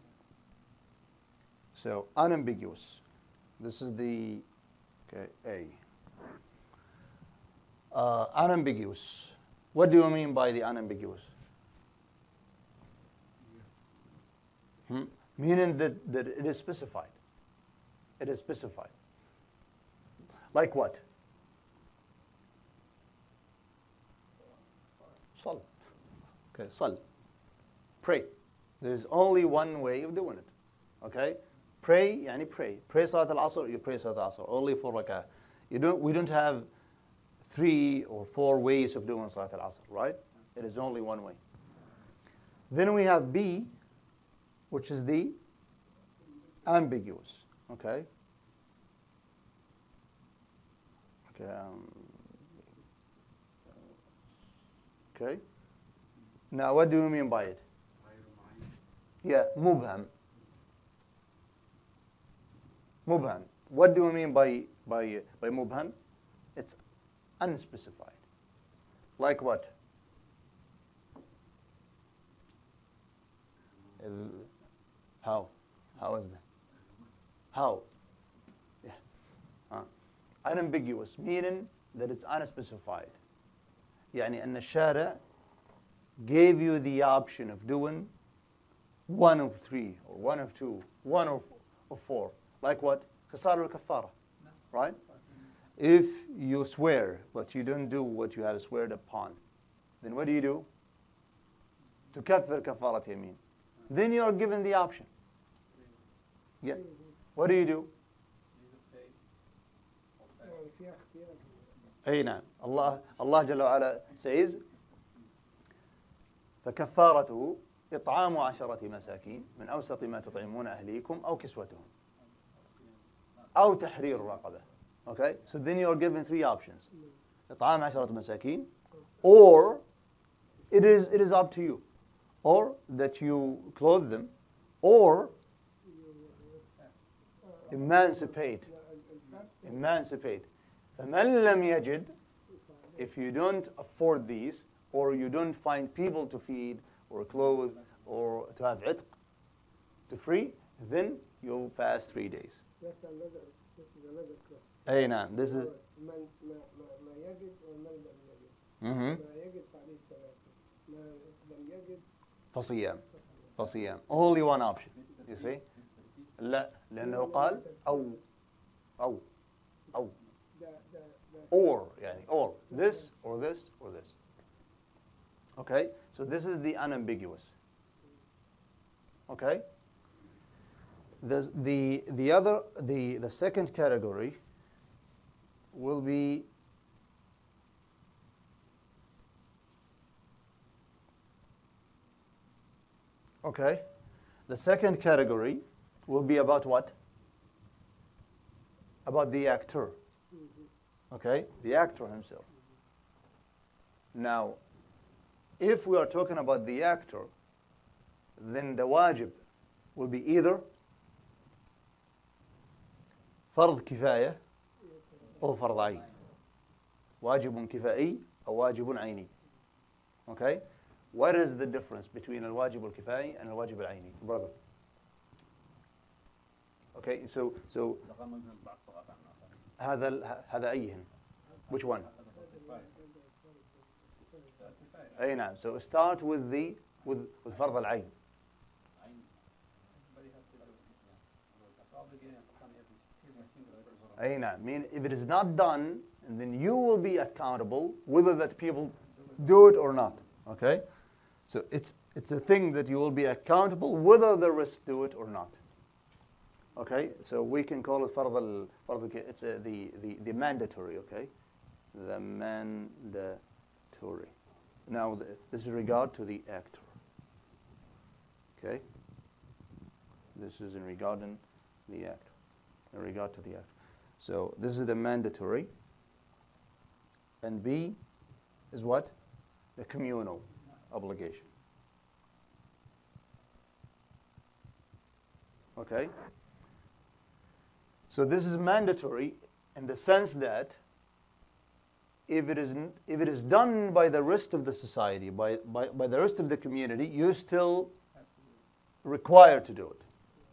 Speaker 1: So unambiguous. This is the A. Unambiguous. What do you mean by the unambiguous? Meaning that it is specified. It is specified. Like what? Sal. Okay, sal. Pray. There is only one way of doing it. Okay? Pray, yani pray. Pray Salat al-Asr, you pray Salat al-Asr. Only 4 rak'ah. We don't have 3 or 4 ways of doing Salat al-Asr, right? It is only one way. Then we have B, which is the ambiguous. Okay? Okay. Okay. Now, what do you mean by it? Yeah, mubham. Mubham. What do you mean by mubham? It's unspecified. Like what? How? How is that? How? Yeah. Unambiguous, meaning that it's unspecified. يعني أن الشارع gave you the option of doing 1 of 3 or 1 of 2, 1 of 4. Like what? Qisar al-kaffara. Right? If you swear, but you don't do what you have sweared upon, then what do? تكفر كفارة يمين. Then you are given the option. Yeah. What do? أي نعم. Allah جل وعلا says فكفارته إطعام 10 مساكين من أوسط ما تطعمون أهليكم أو كسوتهم أو تحرير رقبة. Okay, so then you are given 3 options. إطعام 10 مساكين, or it is up to you, or that you clothe them, or emancipate. فمن لم يجد, if you don't afford these, or you don't find people to feed or clothe or to have عتق, to free, then you fast 3 days.
Speaker 3: This is another question.
Speaker 1: أي نعم. This is
Speaker 3: ما يجد ومن لم يجد. ما يجد فعليه 3. ما لم يجد
Speaker 1: فصيام. Only one option. You see? لا, لأنه قال أو.
Speaker 3: ده
Speaker 1: or, يعني or, this or this or this. Okay, so this is the unambiguous. Okay, the second category will be okay. The second category will be about what? About the actor. Okay, the actor himself. Now, if we are talking about the actor, then the wajib will be either فرض كفاية أو فرض عين. واجب كفائي أو واجب عيني. Okay? What is the difference between الواجب الكفائي and الواجب العيني, brother? Okay, so هذا أيهن? Which one? أي نعم. So start with فرض العين. أي نعم. Mean if it is not done, then you will be accountable whether that people do it or not. Okay? So it's a thing that you will be accountable whether the rest do it or not. Okay? So we can call it فرض it's the mandatory, okay? The mandatory. Now this is regard to the actor. Okay? This is in regard to the actor. In regard to the actor. So this is the mandatory. And B is what? The communal obligation. Okay? So this is mandatory in the sense that if it is done by the rest of the society, by the rest of the community, you're still required to do it.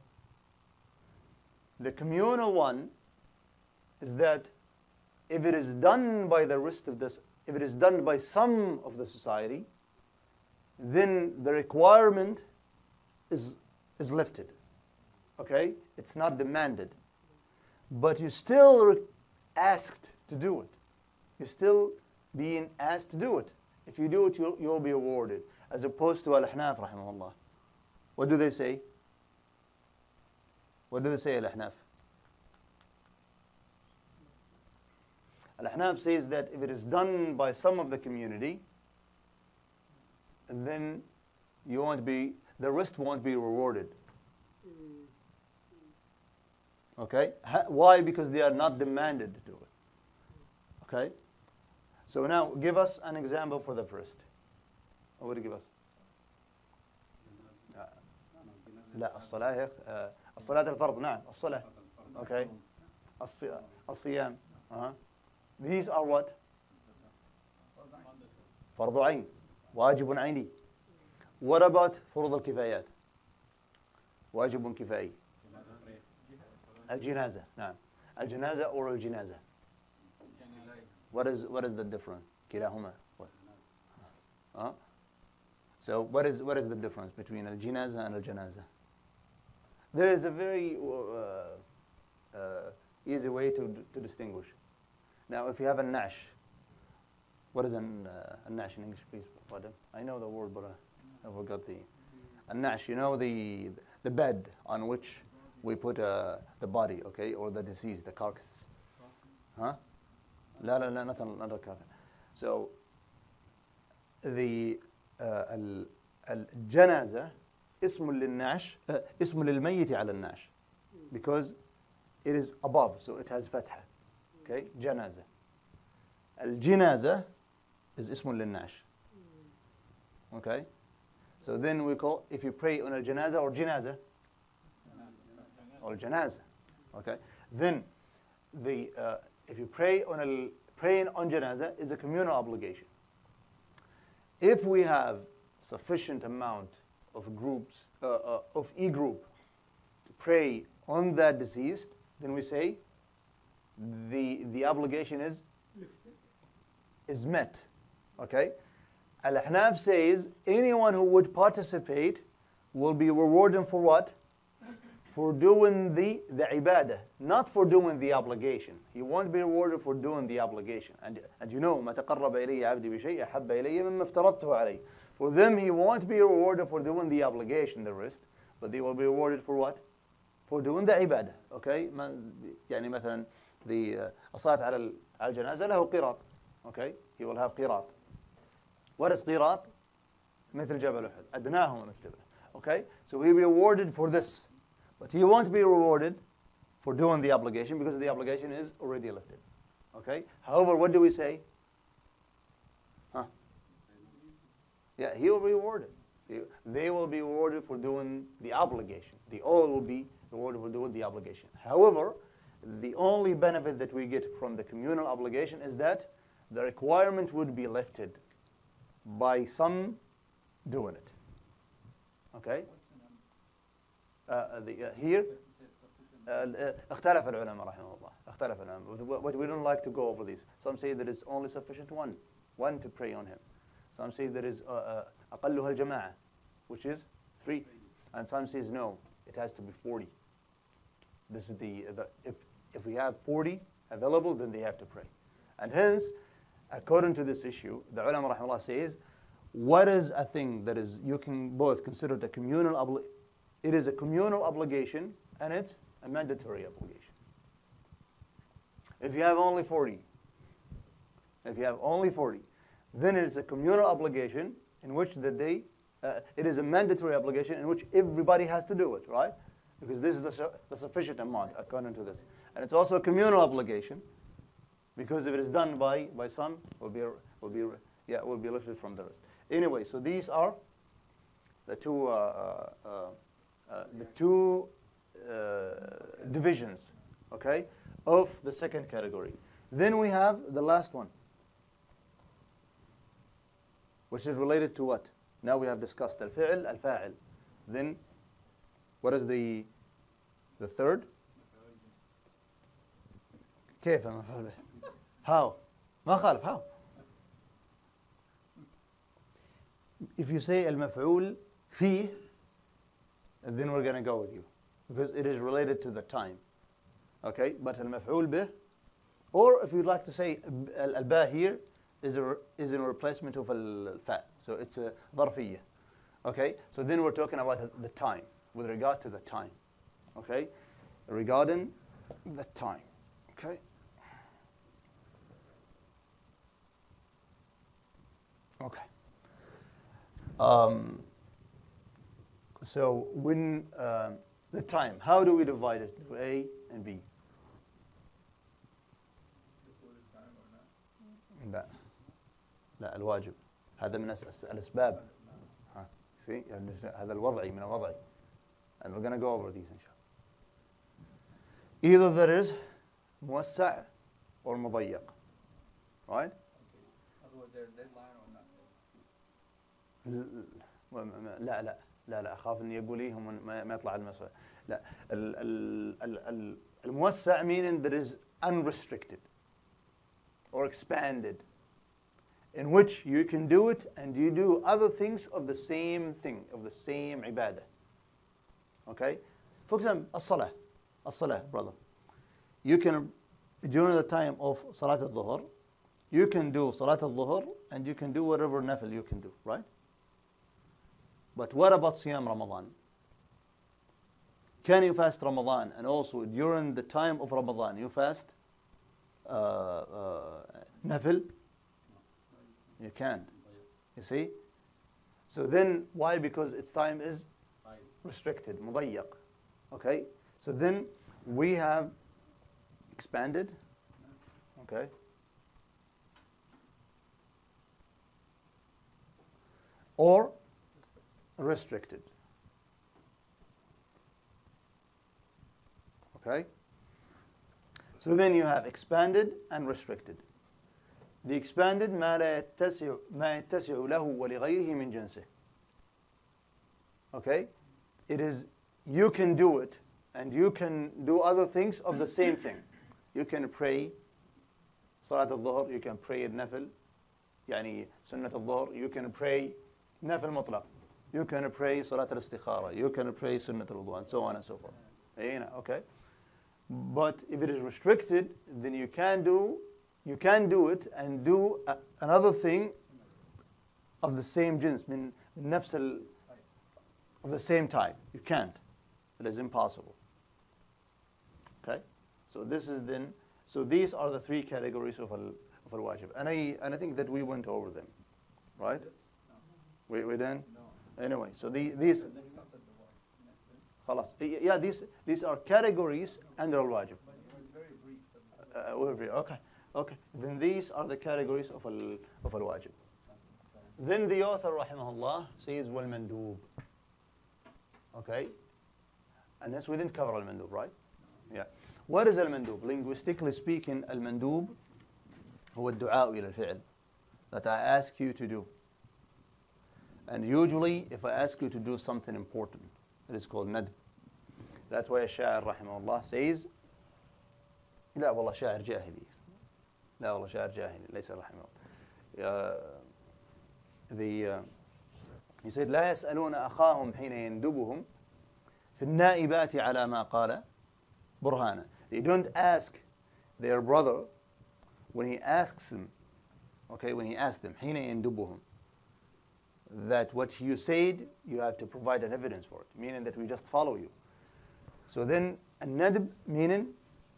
Speaker 1: The communal one is that if it is done by the rest of this, if it is done by some of the society, then the requirement is lifted. Okay? It's not demanded. But you're still asked to do it. You're still being asked to do it. If you do it, you'll be awarded. As opposed to Al-Ahnaf, rahimahullah. What do they say? What do they say, Al-Ahnaf? Al-Ahnaf says that if it is done by some of the community, then the rest won't be rewarded. Okay? Why? Because they are not demanded to do it. Okay? So now, give us an example for the first. What would you give us? لا الصلاة الصلاة الفرض نعم الصلاة. Okay. الصيام. These are what? فرض عين. واجب عيني. What about فروض الكفايات? واجب كفائي. الجنازة نعم. الجنازة or الجنازة. What is the difference? كلاهما. So what is the difference between الجنازة and الجنازة? There is a very easy way to distinguish. Now, if you have a nash, what is a nash in English, please? Pardon. I know the word, but I forgot a nash. You know the bed on which we put the body, okay, or the deceased, the carcasses. Huh? لا not a carcass. So the الجنازة اسم للميت على الناش, because it is above, so it has فتحة. Okay, جنازة. الجنازة is اسم للناش. Okay, so then we call, if you pray on الجنازة or جنازة or جنازة, okay, then if you pray on praying on janazah is a communal obligation. If we have sufficient amount of groups, of e-group to pray on that deceased, then we say the obligation is met. Okay? Al-Ahnaf says anyone who would participate will be rewarded for what? for doing the ibadah, not for doing the obligation. He won't be rewarded for doing the obligation. And you know, ما تقرب إلي عبدي بشيء أحب إلي مما افترضته عليه. For them, he won't be rewarded for doing the obligation, the rest, but they will be rewarded for what? For doing the ibadah. Okay? يعني مثلا الصلاة على الجنازة له قيراط. Okay? He will have قيراط. What is قيراط? مثل جبل أحد. أدناهما مثل جبل. Okay? So he will be rewarded for this. But he won't be rewarded for doing the obligation because the obligation is already lifted. Okay? However, what do we say? Huh? Yeah, he will be rewarded. They will be rewarded for doing the obligation. They all will be rewarded for doing the obligation. However, the only benefit that we get from the communal obligation is that the requirement would be lifted by some doing it. Okay? Here, اختلف العلماء رحمه الله. اختلف العلماء. But we don't like to go over these. Some say that it's only sufficient one to pray on him. Some say that is أقلها الجماعة, which is 3. And some says no, it has to be 40. This is if we have 40 available, then they have to pray. And hence, according to this issue, the ulama rahimahullah says, what is a thing that is, you can both consider it a communal obligation. It is a communal obligation and it's a mandatory obligation. If you have only 40, then it is a communal obligation in which it is a mandatory obligation in which everybody has to do it, right? Because this is the sufficient amount according to this. And it's also a communal obligation because if it is done by some, will be lifted from the rest. Anyway, so these are the two divisions, okay, of the second category. Then we have the last one, which is related to what? Now we have discussed al-fi'l, al-fa'il. Then what is the third? كيف المفعول به? How? ما خالف, how? If you say المفعول فيه, then we're going to go with you because it is related to the time. Okay? But المفعول به, or if you'd like to say al-ba here is in replacement of al-fa. So it's a ظرفية. Okay? So then we're talking about the time, with regard to the time. Okay? Regarding the time. Okay? Okay. So when the time, how do we divide it into A and B? لا لا الواجب هذا من الأسباب. See, هذا الوضعي من الوضعي. And we're going to go over these إن شاء الله. Either there is موسع or مضيق. Right?
Speaker 4: Was there a deadline or not?
Speaker 1: لا أخاف إني أقول إيه ما يطلع المسألة. لا الموسع meaning that is unrestricted or expanded, in which you can do it and you do other things of the same thing, of the same ibadah. Okay? For example, الصلاة, brother. You can, during the time of Salat al-Dhuhr, you can do Salat al-Dhuhr and you can do whatever nafil you can do, right? But what about Siyam Ramadan? Can you fast Ramadan and also during the time of Ramadan you fast nafil? You can't. You see? So then why? Because its time is restricted, مضيق. Okay? So then we have expanded. Okay? Or restricted. Okay? So then you have expanded and restricted. The expanded ما يتسع له ولغيره من جنسه. Okay? It is, you can do it and you can do other things of the same thing. You can pray Salat al-Dhuhr, you can pray al-Nafil, يعني Sunnat al-Dhuhr, you can pray Nafil mutlaq. You can pray Salat al-Istikhara. You can pray Sunnat al-Wudu, and so on and so forth. Okay. But if it is restricted, then you can do it and do another thing of the same jins, من نفس of the same type. You can't. It is impossible. Okay? So this is then, so these are the three categories of al-wajib. And I think that we went over them. Right? We done? No. Anyway, so these خلاص. Yeah, these are categories under al-wajib. Okay. Then these are the categories of al-wajib. Then the author, rahimahullah, says wal-mandub. Okay? And this we didn't cover al-mandub, right? Yeah. What is al-mandub? Linguistically speaking, al-mandub هو الدعاء إلى الفعل, that I ask you to do. And usually, if I ask you to do something important, it is called nadb. That's why الشاعر رحمه الله says, لا والله شاعر جاهلي. لا والله شاعر جاهلي ليس رحمه الله. He said, لا يسألون أخاهم حين يندبهم في النائبات على ما قال برهانا. They don't ask their brother when he asks them, okay, when he asks them, حين يندبهم, that what you said, you have to provide an evidence for it, meaning that we just follow you. So then, an-nadb meaning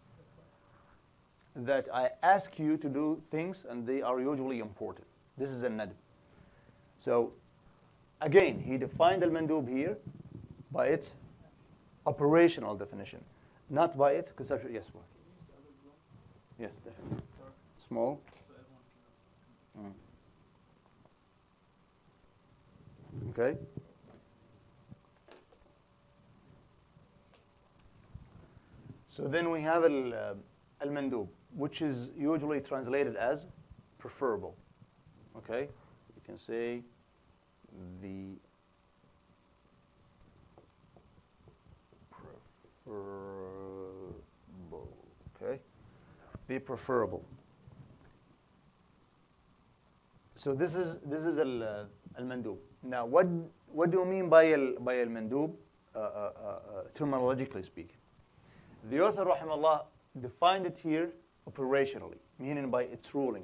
Speaker 1: that I ask you to do things and they are usually important. This is an-nadb. So, again, he defined al-mandub here by its operational definition, not by its conceptual. Yes, what? Yes, definitely. Small. Okay. So then we have al-mandub, which is usually translated as preferable. Okay? You can say the preferable. Okay? The preferable. So this is al-mandub. Now, what do you mean by al-mandub, terminologically speaking? The author, rahimahullah, defined it here operationally, meaning by its ruling,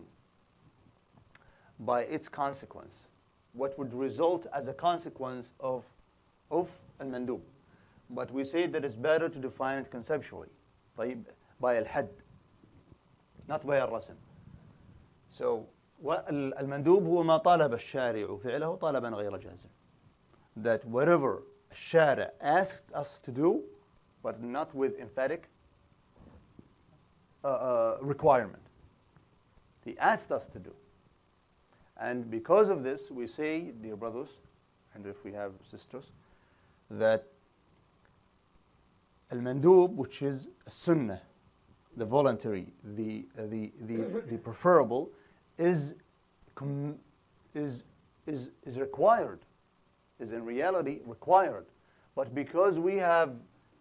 Speaker 1: by its consequence, what would result as a consequence of al-mandub. But we say that it's better to define it conceptually, by al-hadd, not by al-rasm. So, المندوب هو ما طالب الشارع فعله طلبا غير جازم. That whatever الشارع asked us to do, but not with emphatic requirement. He asked us to do. And because of this, we say, dear brothers, and if we have sisters, that al-mandub, which is sunnah, the voluntary, the preferable, is required, is in reality required. But because we have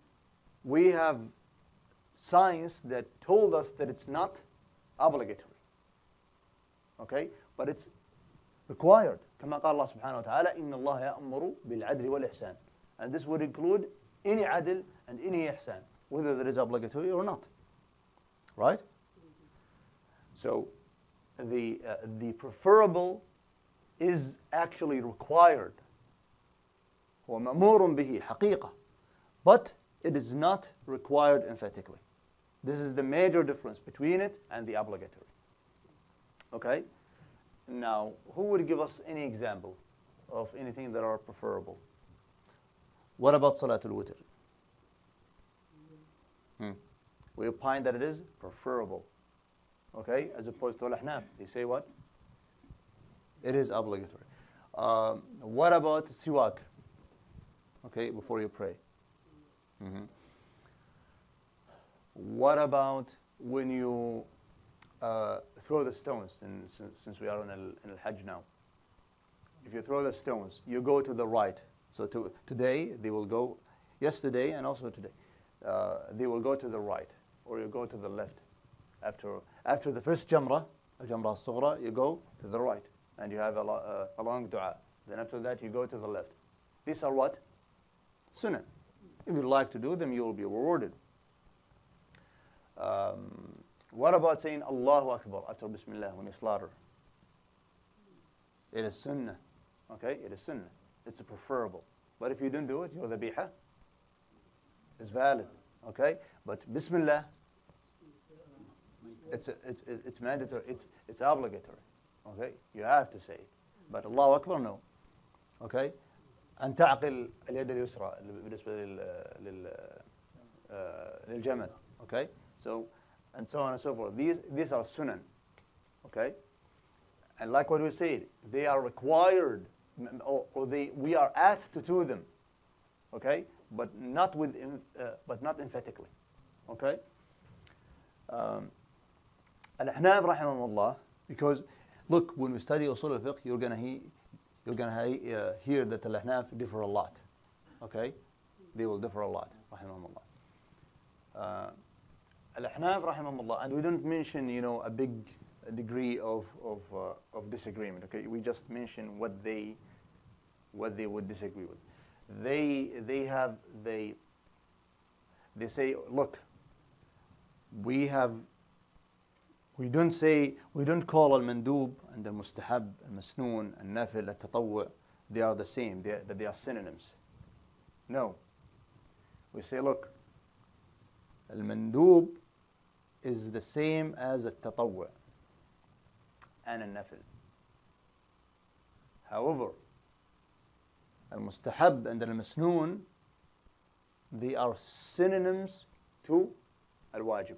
Speaker 1: science that told us that it's not obligatory, okay, but it's required. كما قال الله سبحانه وتعالى إن الله يأمر بالعدل والإحسان, and this would include any adl and any ihsan, whether that is obligatory or not, right? So the preferable is actually required. هو مأمور به حقيقة, but it is not required emphatically. This is the major difference between it and the obligatory. Okay? Now, who would give us any example of anything that are preferable? What about Salatul Witr? We opine that it is preferable. Okay? As opposed to Al-Ahnaf. They say what? It is obligatory. What about siwak? Okay, before you pray. What about when you throw the stones, since we are in al-Hajj now? If you throw the stones, you go to the right. So today, they will go, yesterday and also today, they will go to the right, or you go to the left. After the first jamrah, al-jamrah al-sughra, you go to the right, and you have a long dua. Then after that, you go to the left. These are what? Sunnah. If you like to do them, you will be rewarded. What about saying Allahu Akbar after Bismillah when you slaughter? It is sunnah. Okay, it is sunnah. It's preferable. But if you don't do it, your dhabiha is valid. Okay, but Bismillah, it's mandatory. It's obligatory. Okay, you have to say it. But Allahu Akbar, no. Okay, أن تعقل اليد اليسرى بالنسبة للجمل. Okay, so and so on and so forth. These are sunan. Okay, and like what we said, they are required, or we are asked to do them. Okay, but not emphatically. Okay. Al-Ahnaf rahimahullah, because look, when we study usul al-fiqh, you're gonna hear that Al-Ahnaf differ a lot. Okay, they will differ a lot. Rahimahullah. Al-Ahnaf rahimahullah, and we don't mention a big degree of disagreement. Okay, we just mention what they would disagree with. They say, look, we don't call al-mandub and al-mustahab, al-masnoon, al-nafil, al-tatawwu', they are the same, they are synonyms. No. We say, look, al-mandub is the same as al-tatawwu' and al-nafil. However, al-mustahab and al-masnoon, they are synonyms to al-wajib.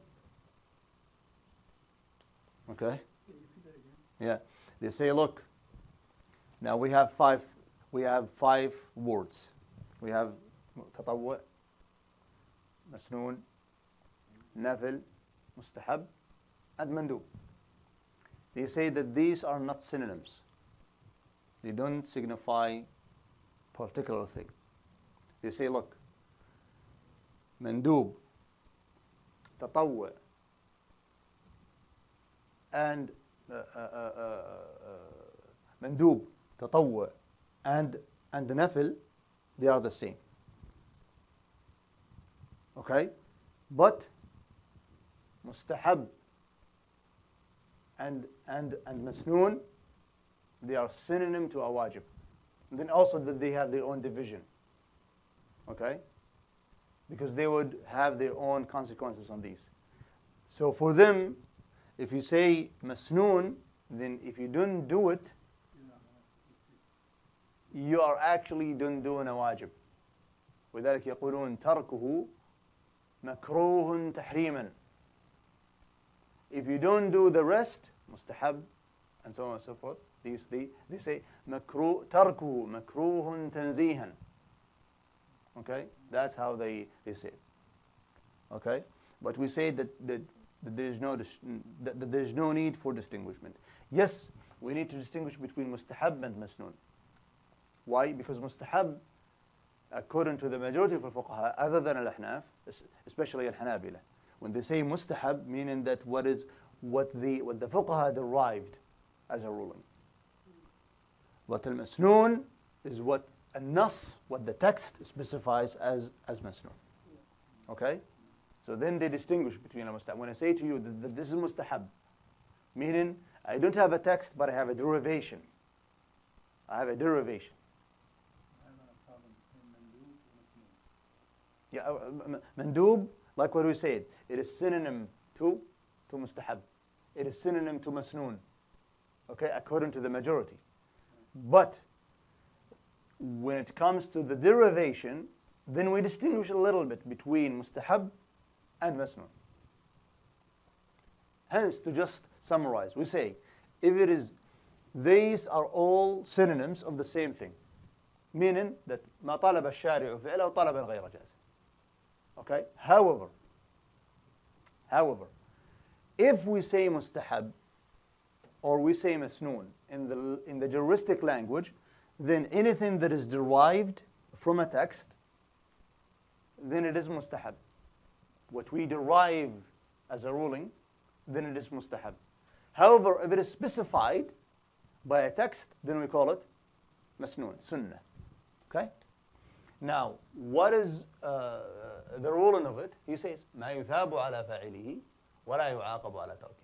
Speaker 1: Okay? Yeah. They say, look, now we have five words. We have tatawwu', masnoon, nafil, mustahab, and mandub. They say that these are not synonyms. They don't signify particular thing. They say, look, mandub, tatawwu', and mandub, tatawwu', and nafil, they are the same. Okay? But mustahab and masnoon, they are synonym to a wajib. And then also that they have their own division. Okay? Because they would have their own consequences on these. So for them, if you say masnoon, then if you don't do it, you are actually doing a wajib. وذلك يقولون تركه مكروه تحريما. If you don't do the rest, mustahab, and so on and so forth, they say مكروه تركه مكروه تنزيها. Okay, that's how they say it. Okay, but we say that there's no need for distinguishment. Yes, we need to distinguish between mustahab and masnoon. Why? Because mustahab, according to the majority of the fuqaha, other than al-Ahnaf, especially al-Hanabila, when they say mustahab, meaning that what the fuqaha derived as a ruling. But al-masnoon is what al-nas, what the text specifies as masnoon. Okay? So then they distinguish between al-mustahab. When I say to you that this is mustahab, meaning I don't have a text, but I have a derivation. I have a derivation. Yeah, mandub, like what we said, it is synonym to mustahab. It is synonym to masnoon. Okay, according to the majority. But when it comes to the derivation, then we distinguish a little bit between mustahab and masnoon. Hence, to just summarize, we say, these are all synonyms of the same thing. Meaning that ما طلب الشارع فعله طلب غير جائز. Okay? However, if we say mustahab or we say masnoon in the juristic language, then anything that is derived from a text, then it is mustahab. What we derive as a ruling, then it is mustahab. However, if it is specified by a text, then we call it masnoon, sunnah. Okay? Now, what is the ruling of it? He says, ما يثاب على فاعله ولا يعاقب على تركه.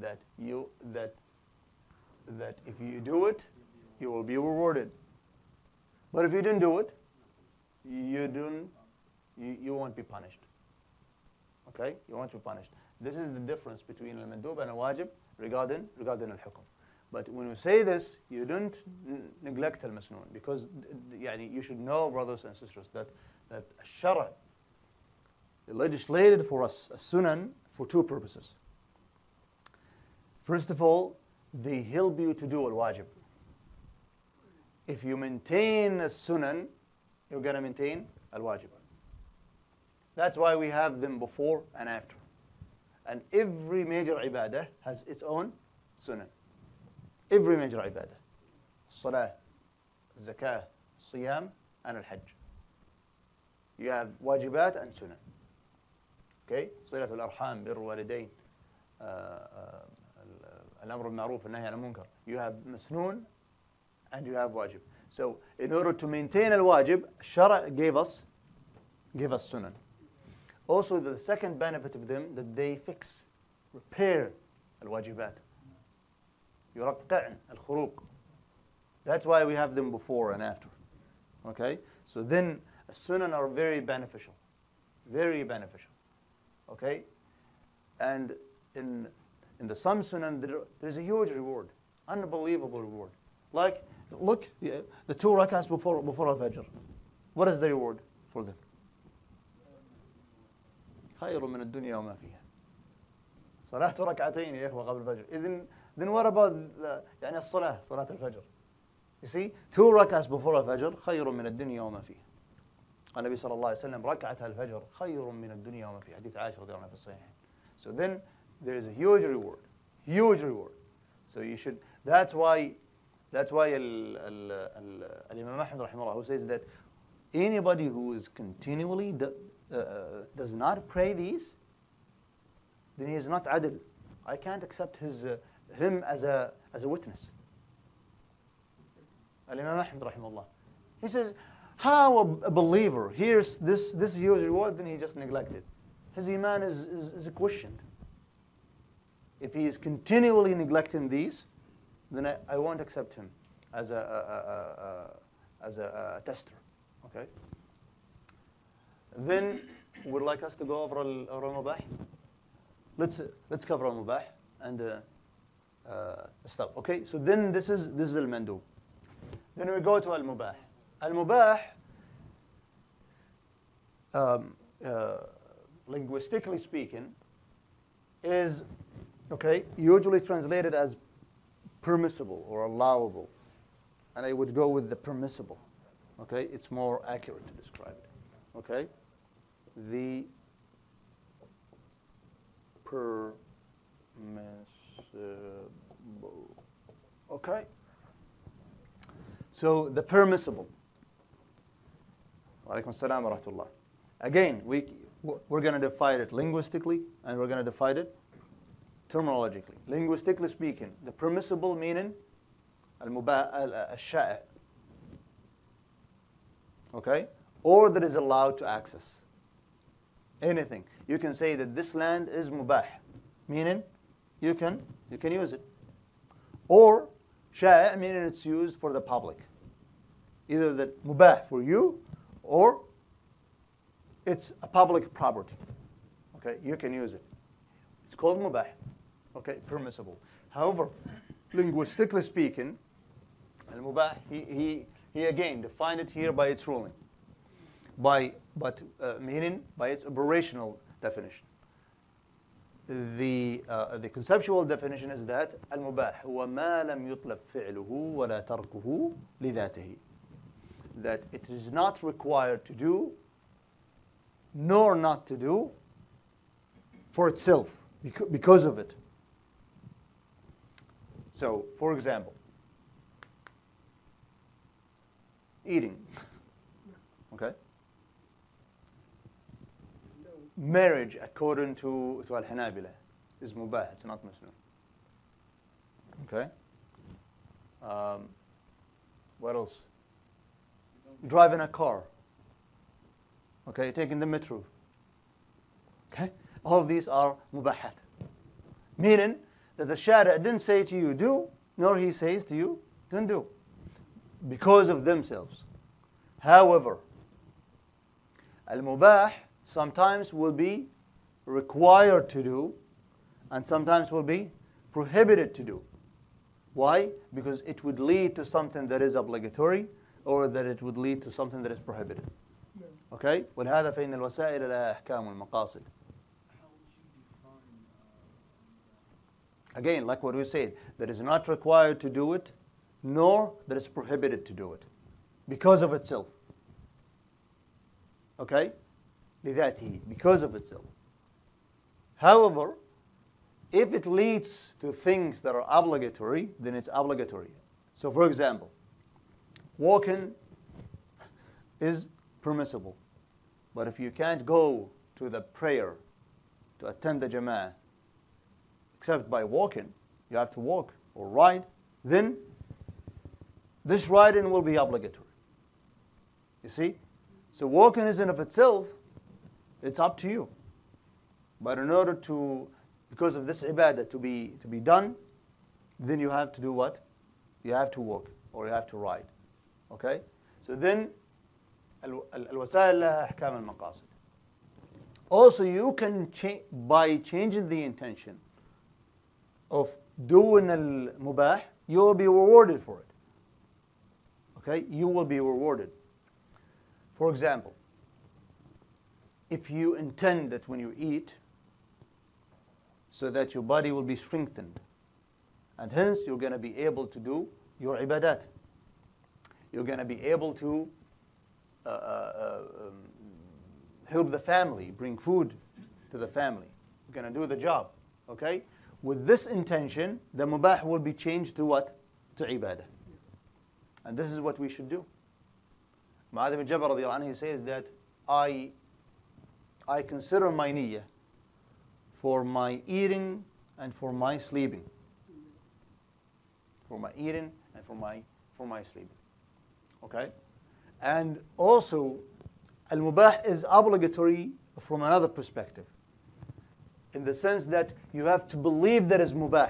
Speaker 1: That if you do it, you will be rewarded. But if you didn't do it, you won't be punished. Okay? You won't be punished. This is the difference between al-mandub and al-wajib regarding al-hukm. But when you say this, you don't neglect al-masnoon, because you should know, brothers and sisters, that al-shara' legislated for us a sunan for two purposes. First of all, they help you to do al-wajib. If you maintain a sunan, you're going to maintain al-wajib. That's why we have them before and after. And every major ibadah has its own sunan. Every major ibadah. Salah, zakah, siyam, and al-hajj. You have wajibat and sunan. Okay? صلة الأرحام, بر الوالدين, الأمر بالمعروف والنهي عن المنكر. You have masnoon and you have wajib. So in order to maintain al-wajib, Shara' gave us sunan. Also, the second benefit of them, that they repair al-wajibat. يرقعن الخروق. That's why we have them before and after. Okay? So then, sunan are very beneficial. Very beneficial. Okay? And in the some sunan, there's a huge reward. Unbelievable reward. Like, look, the two rak'ahs before al-fajr. What is the reward for them? خير من الدنيا وما فيها. صلاة ركعتين يا إخوة قبل الفجر. Then what about يعني الصلاة, صلاة الفجر? You see, two rak'ahs before al-fajr خير من الدنيا وما فيها. قال النبي صلى الله عليه وسلم ركعة الفجر خير من الدنيا وما فيها. حديث عائشة رضي الله عنها في الصحيحين. So then there is a huge reward. Huge reward. So you should, that's why Imam Ahmad rahimahullah, who says that anybody who is continually does not pray these, then he is not adil. I can't accept him as a witness. Imam Ahmad rahimahullah. He says, how a believer hears this huge reward, then he just neglected. His iman is questioned. If he is continually neglecting these, then I won't accept him as a tester. Okay? Then would like us to go over al-mubah. Let's cover al-mubah and stop. Okay? So then this is al-mandub. Then we go to al-mubah. Al-mubah, linguistically speaking, is usually translated as permissible or allowable. And I would go with the permissible. Okay? It's more accurate to describe it. Okay? The permissible. Okay? So the permissible. Wa alaikum assalam wa rahmatullah. Again, we're going to divide it linguistically and we're going to divide it terminologically. Linguistically speaking, the permissible meaning al-sha'i'. Okay? Or that is allowed to access. Anything. You can say that this land is mubah, meaning you can use it. Or sha'i', meaning it's used for the public. Either that mubah for you, or it's a public property. Okay, you can use it. It's called mubah. Okay, permissible. However, linguistically speaking, al-mubah, he again defined it here by its ruling, meaning by its operational definition. The conceptual definition is that al-mubah huwa ma lam yutlab fi'luhu wa la tarkuhu lidhatihi. That it is not required to do, nor not to do, for itself, because of it. So, for example, eating. Okay? Marriage, according to al-Hanabila, is mubah, it's not masnoon. Okay? What else? Driving a car. Okay, taking the metro. Okay, all of these are mubahat. Meaning that the shari' didn't say to you do, nor he says to you don't do, because of themselves. However, al-mubah sometimes will be required to do, and sometimes will be prohibited to do. Why? Because it would lead to something that is obligatory, or that it would lead to something that is prohibited. Okay? ولهذا فإن الوسائل لها أحكام المقاصد. Again, like what we said, that is not required to do it, nor that is prohibited to do it, because of itself. Okay? لذاته, because of itself. However, if it leads to things that are obligatory, then it's obligatory. So for example, walking is permissible. But if you can't go to the prayer to attend the jama'ah except by walking, you have to walk or ride, then this riding will be obligatory. You see? So walking is in of itself, it's up to you. But in order to, because of this ibadah to be done, then you have to do what? You have to walk or you have to ride. Okay? So then, الوسائل لها أحكام المقاصد. Also, you can by changing the intention of doing al-mubah, you will be rewarded for it. Okay? You will be rewarded. For example, if you intend that when you eat, so that your body will be strengthened, and hence you're going to be able to do your ibadat. You're going to be able to help the family, bring food to the family. You're going to do the job. Okay? With this intention, the mubah will be changed to what? To ibadah. And this is what we should do. Mu'adh ibn Jabal radiallahu anhu, he says that I consider my niyyah for my eating and for my sleeping. For my eating and for my sleeping. Okay? And also, al-mubah is obligatory from another perspective. In the sense that you have to believe that is mubah.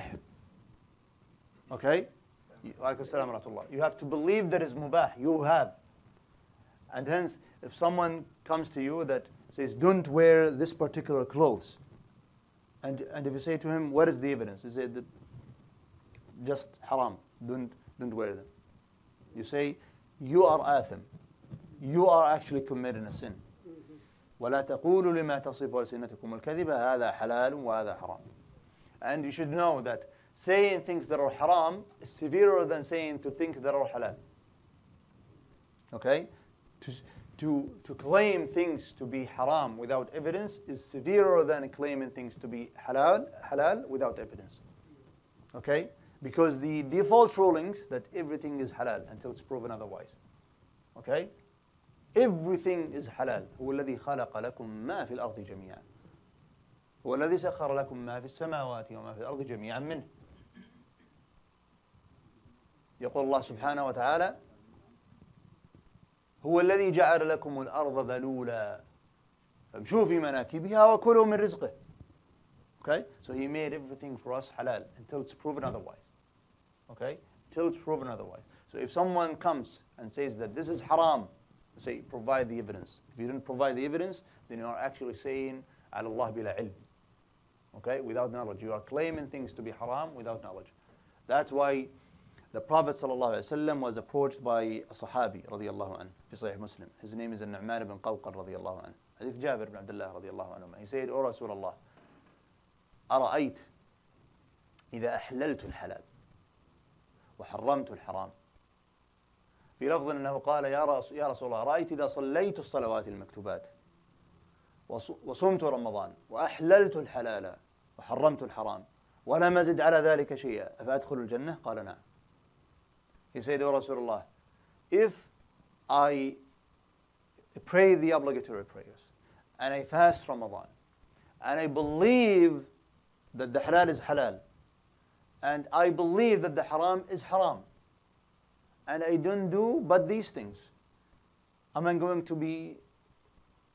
Speaker 1: Okay? You have to believe that is mubah. You have. And hence, if someone comes to you that says, don't wear this particular clothes, and if you say to him, what is the evidence? He said, just haram, don't wear them. You say, you are atham. You are actually committing a sin. وَلَا تَقُولُوا لِمَا تَصِفُ أَلْسِنَتُكُمُ الْكَذِبَ هَذَا حَلَالٌ وَهَذَا حَرَامٌ. And you should know that saying things that are haram is severer than saying to things that are halal. Okay? To claim things to be haram without evidence is severer than claiming things to be halal without evidence. Okay? Because the default rulings that everything is halal until it's proven otherwise. Okay? Everything is halal. هو الذي خلق لكم ما في الأرض جميعا. هو الذي سخر لكم ما في السماوات وما في الأرض جميعا منه. يقول الله سبحانه وتعالى هو الذي جعل لكم الأرض ذلولا فامشوا في مناكبها وكلوا من رزقه. Okay? So he made everything for us halal until it's proven otherwise. Okay? Until it's proven otherwise. So if someone comes and says that this is haram, say provide the evidence. If you didn't provide the evidence, then you are actually saying على الله بلا علم. Okay? Without knowledge. You are claiming things to be haram without knowledge. That's why the Prophet ﷺ was approached by a Sahabi رضي الله عنه في صحيح مسلم. His name is النعمان بن قوقر رضي الله عنه. حديث جابر بن عبد الله رضي الله عنه. He said, O رسول الله, أرأيت إذا أحللت الحلال وحرمت الحرام. في لفظ أنه قال يا رسول الله رأيت إذا صليت الصلوات المكتوبات وصمت رمضان وأحللت الحلال وحرمت الحرام ولم أزد على ذلك شيئا أفأدخل الجنة؟ قال نعم. He said, O Rasulullah, if I pray the obligatory prayers and I fast Ramadan and I believe that the halal is halal and I believe that the haram is haram and I don't do but these things, am I going to be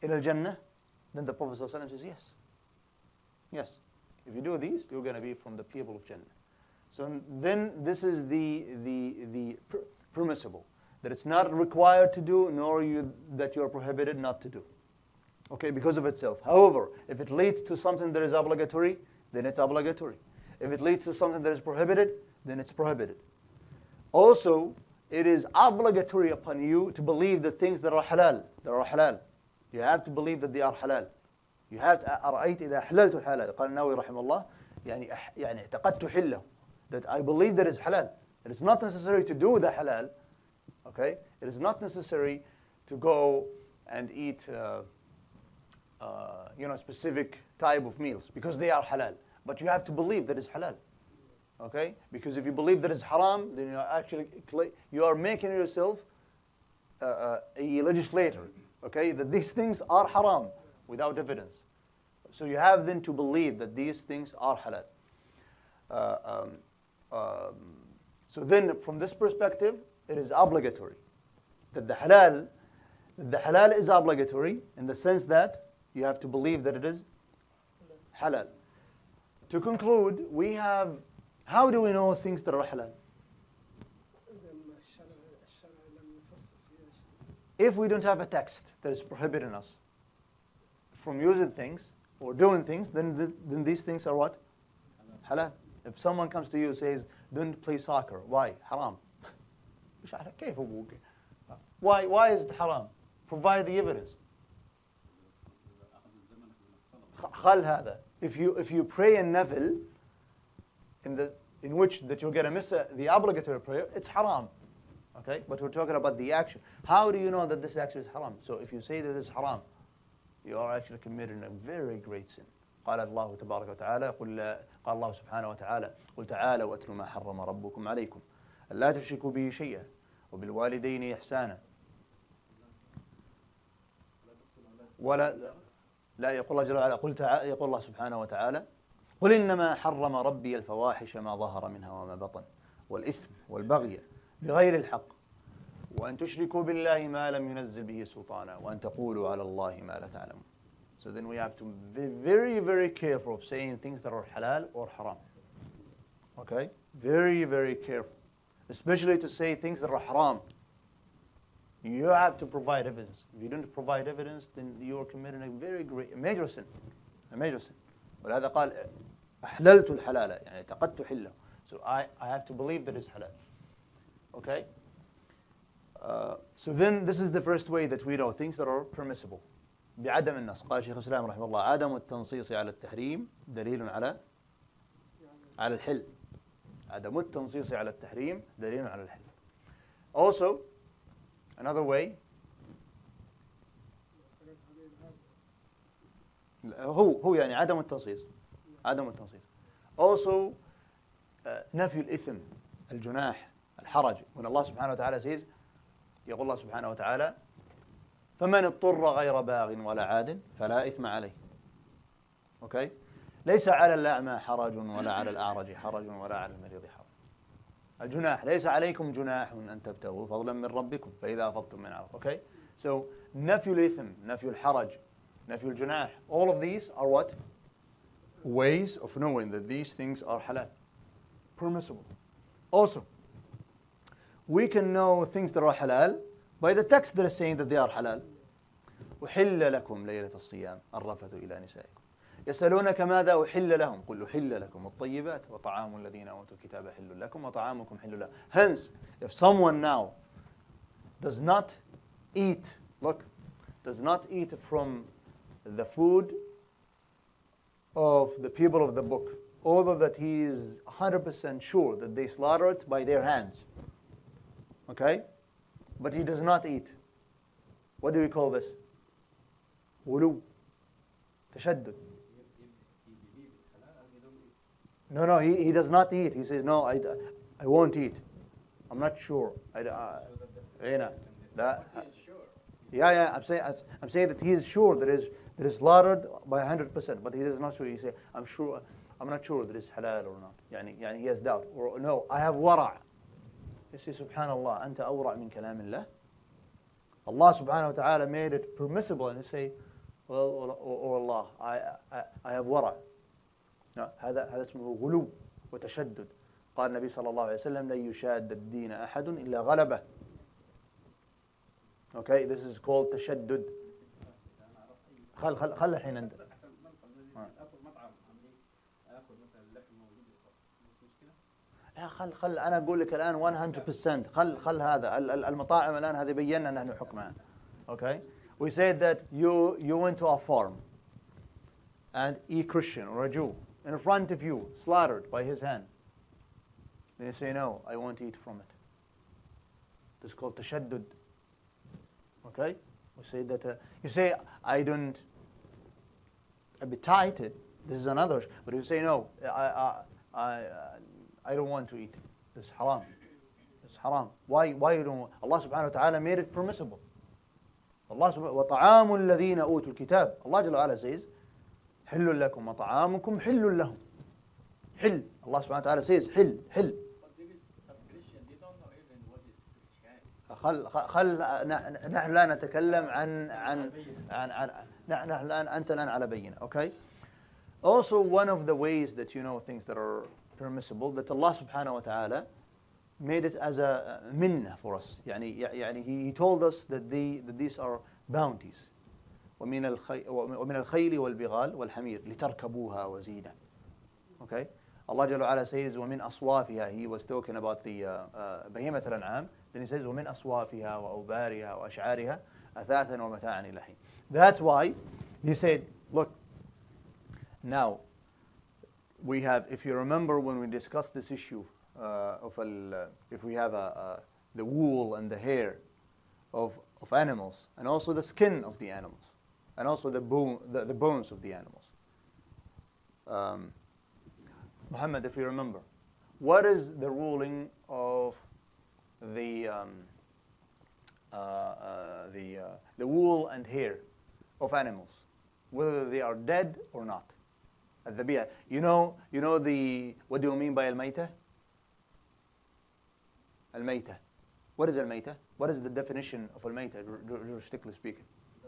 Speaker 1: إلى الجنة? Then the Prophet ﷺ says yes. Yes. If you do these, you're going to be from the people of Jannah. So then this is the permissible. That it's not required to do, nor that you're prohibited not to do. Okay, because of itself. However, if it leads to something that is obligatory, then it's obligatory. If it leads to something that is prohibited, then it's prohibited. Also, it is obligatory upon you to believe the things that are halal. You have to believe that they are halal. You have to أرأيت إذا حللت الحلال. قال النووي رحمه الله يعني اعتقدت حله. That I believe that is halal. It is not necessary to do the halal. Okay, it is not necessary to go and eat specific type of meals because they are halal. But you have to believe that it's halal. Okay, because if you believe that it's haram, then you are making yourself a legislator. Okay, that these things are haram without evidence. So you have then to believe that these things are halal. So then from this perspective, it is obligatory. That the halal is obligatory in the sense that you have to believe that it is halal. To conclude, we have, how do we know things that are halal? If we don't have a text that is prohibiting us from using things or doing things, then these things are what? Halal. If someone comes to you and says, don't play soccer, why? Haram. Why is it haram? Provide the evidence. If you pray in nafil, in which that you're going to miss the obligatory prayer, it's haram. Okay, but we're talking about the action. How do you know that this action is haram? So if you say that it's haram, you are actually committing a very great sin. قال الله تبارك وتعالى قال الله سبحانه وتعالى قل تعالوا واتلوا ما حرم ربكم عليكم ألا تشركوا به شيئا وبالوالدين إحسانا ولا لا يقول الله جل وعلا يقول الله سبحانه وتعالى قل إنما حرم ربي الفواحش ما ظهر منها وما بطن والإثم والبغي بغير الحق وأن تشركوا بالله ما لم ينزل به سلطانا وأن تقولوا على الله ما لا تعلمون. So then we have to be very, very careful of saying things that are halal or haram. Okay? Very, very careful. Especially to say things that are haram. You have to provide evidence. If you don't provide evidence, then you are committing a major sin. A major sin. ولهذا قال أحللت الحلال يعني اعتقدت حله. So I have to believe that it's halal. Okay? So then this is the first way that we know things that are permissible. بعدم النص. قال شيخ الإسلام رحمه الله عدم التنصيص على التحريم دليل على الحل. عدم التنصيص على التحريم دليل على الحل. Also, another way هو يعني عدم التنصيص. Also نفي الإثم الجناح الحرج. When Allah subhanahu wa ta'ala says يقول الله سبحانه وتعالى فمن اضطر غير باغ ولا عاد فلا إثم عليه. Okay? ليس على الأعمى حرج ولا على الأعرج حرج ولا على المريض حرج. الجناح ليس عليكم جناح أن تبتغوا فضلا من ربكم فإذا أفضتم من عرف. Okay? So نفي الإثم, نفي الحرج, نفي الجناح, all of these are what? Ways of knowing that these things are halal. Permissible. Also, we can know things that are halal by the text that is saying that they are halal. أحل لكم ليلة الصيام الرفث إلى نسائكم يسألونك ماذا أحل لهم قل أحل لكم الطيبات وطعام الذين أوتوا الكتاب حل لكم وطعامكم حل لهم. Hence, if someone now does not eat from the food of the people of the book, although that he is 100% sure that they slaughter it by their hands, okay? But he does not eat. What do we call this? غلو. تشدد. No, he does not eat. He says, no, I won't eat. I'm not sure. Yeah, I'm saying that he is sure that it is slaughtered by 100%, but he is not sure. He says, I'm not sure that it's halal or not. يعني he has doubt. Or no, I have ورع. You see, subhanallah, أنت أورع من كلام الله. Allah subhanahu wa ta'ala made it permissible and he say, or Allah, I have ورع. هذا اسمه غلو وتشدد. قال النبي صلى الله عليه وسلم لن يشاد الدين أحد إلا غلبه. Okay, this is called تشدد. خل الحين أنت. خل أنا أقول لك الآن 100%. خل هذا المطاعم الآن هذه بينا نحن حكمها. Okay, we said that you went to a farm and a Christian or a Jew in front of you slaughtered by his hand. Then you say no, I won't eat from it. This is called تشدد. Okay, we say that you say I don't appetite it. This is another. But you say no, I don't want to eat. This is haram. This is haram. Why you don't? Allah subhanahu wa ta'ala made it permissible. Allah subhanahu وطعام الذين أوتوا الكتاب. Allah جل وعلا says حل لكم وطعامكم حل لهم. حل. Allah subhanahu wa ta'ala says حل.
Speaker 4: But there is some Christian, they don't know even what is Christianity.
Speaker 1: نحن لا نتكلم عن نحن الآن أنت الآن على بينة. Okay. Also, one of the ways that you know things that are permissible, that Allah subhanahu wa ta'ala made it as a minna for us. يعني He told us that these are bounties. ومن الخيل والبغال والحمير لتركبوها وزينة. Okay. Allah Jalla wa'ala says ومن أصوافها. He was talking about the بهيمة الأنعام. Then He says ومن أصوافها وأوبارها وأشعارها أثاثا ومتاعا إلى حين. That's why He said, look, now we have, if you remember when we discussed this issue of if we have the wool and the hair of animals, and also the skin of the animals, and also the bones of the animals. Muhammad, if you remember, what is the ruling of the wool and hair of animals, whether they are dead or not? الذبيحة. You know what do you mean by الميتة? الميتة. What is الميتة? What is the definition of الميتة, juristically speaking?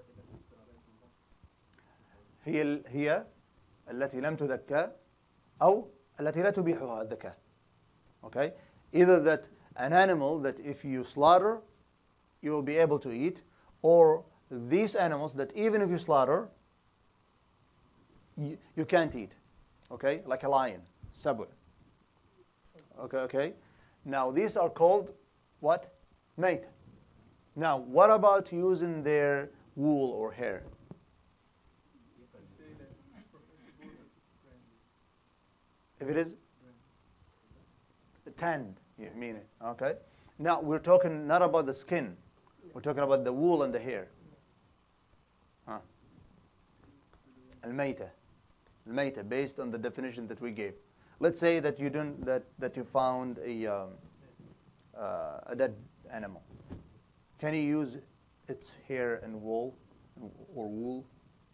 Speaker 1: هي التي لم تذكى أو التي لا تبيحها الذكاء. Okay? Either that an animal that if you slaughter, you will be able to eat, or these animals that even if you slaughter, you can't eat. Okay? Like a lion, sabur. Okay? Now these are called what? Mate. Now what about using their wool or hair? If it is tanned, you mean it. Okay? Now we're talking not about the skin. We're talking about the wool and the hair. Al-mayta, based on the definition that we gave. Let's say that you found a dead animal. Can you use its hair and wool or wool?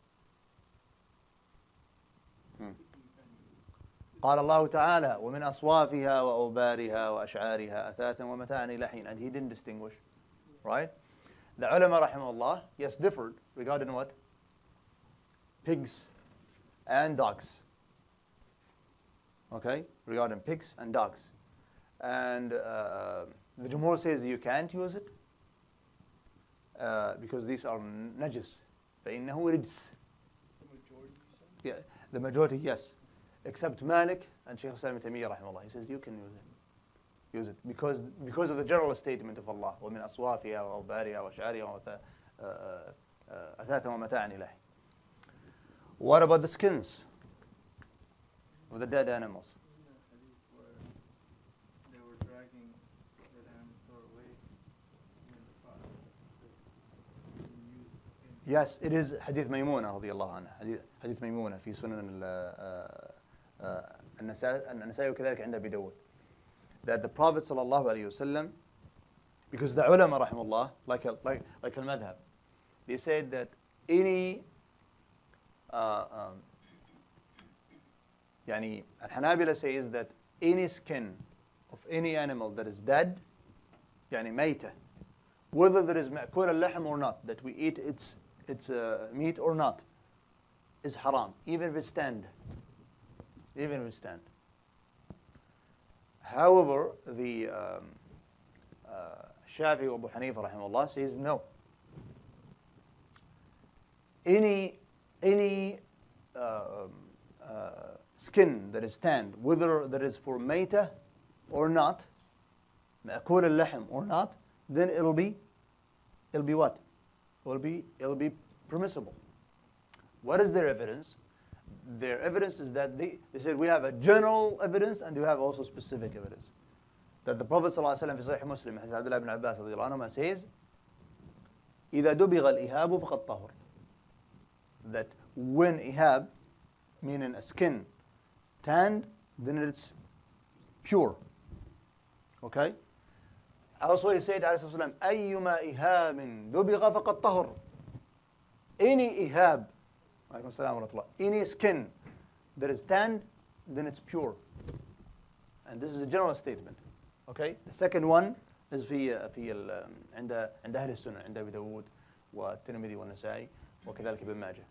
Speaker 1: قال الله تعالى ومن أصوافها وأوبارها وأشعارها أثاثا ومتاعا إلى حين. And He didn't distinguish, right? The ulama rahimahullah, yes, differed regarding what? Pigs and dogs. Okay, regarding pigs and dogs. And the Jumhur says you can't use it because these are najis. فإنه رجس. Yeah, the majority, yes. Except Malik and Shaykh Islam Ibn Taymiyyah rahimahullah. He says you can use it because of the general statement of Allah. ومن أصوافها وأوبارها وأشعارها أثاثا ومتاعا إلى حين. What about the skins of the dead animals?
Speaker 4: They were dragging the dinosaur away in the fire.
Speaker 1: Yes, it is Hadith Maymuna رضي الله عنها. Hadith Maymuna في سنن النسائي وكذلك عند أبي داود. That the Prophet صلى الله عليه وسلم, because the ulama rahimahullah, like al-madhab, they said that any يعني الحنابلة says that any skin of any animal that is dead, يعني ميتة, whether there is مأكول اللحم or not, that we eat its meat or not, is haram, even if it's stand. Even if it's stand. However, the Shafi'i or Abu Hanifa rahimahullah says no. Any skin that is tanned, whether that is for maytah or not, ma'kul al-lahm or not, then it'll be what? It'll be permissible. What is their evidence? Their evidence is that they said we have a general evidence and we have also specific evidence. That the Prophet ﷺ في صحيح مسلم حديث عبد الله بن عباس رضي الله عنهما says إذا دبغ الإهاب فقد طهر. That when ihab, meaning a skin, tanned, then it's pure. Okay? Also he said عليه الصلاة والسلام أيما إهاب دبغ فقد طهر. Any ihab, any skin that is tanned, then it's pure. And this is a general statement. Okay? The second one is عند أهل السنة عند أبي داود والترمذي والنسائي وكذلك ابن ماجه.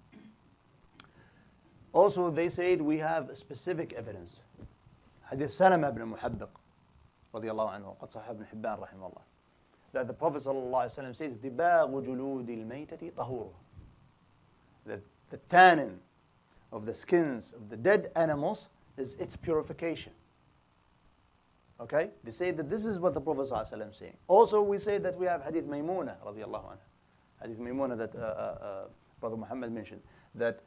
Speaker 1: Also they said we have specific evidence. حديث سلمة بن محبق رضي الله عنه قد صححه ابن حبان رحمه الله. That the Prophet صلى الله عليه وسلم says دباغ جلود الميتة طهور. That the tanning of the skins of the dead animals is its purification. Okay? They say that this is what the Prophet ﷺ is saying. Also, we say that we have Hadith Maymuna, radiallahu anha. Hadith Maymuna that Brother Muhammad mentioned. That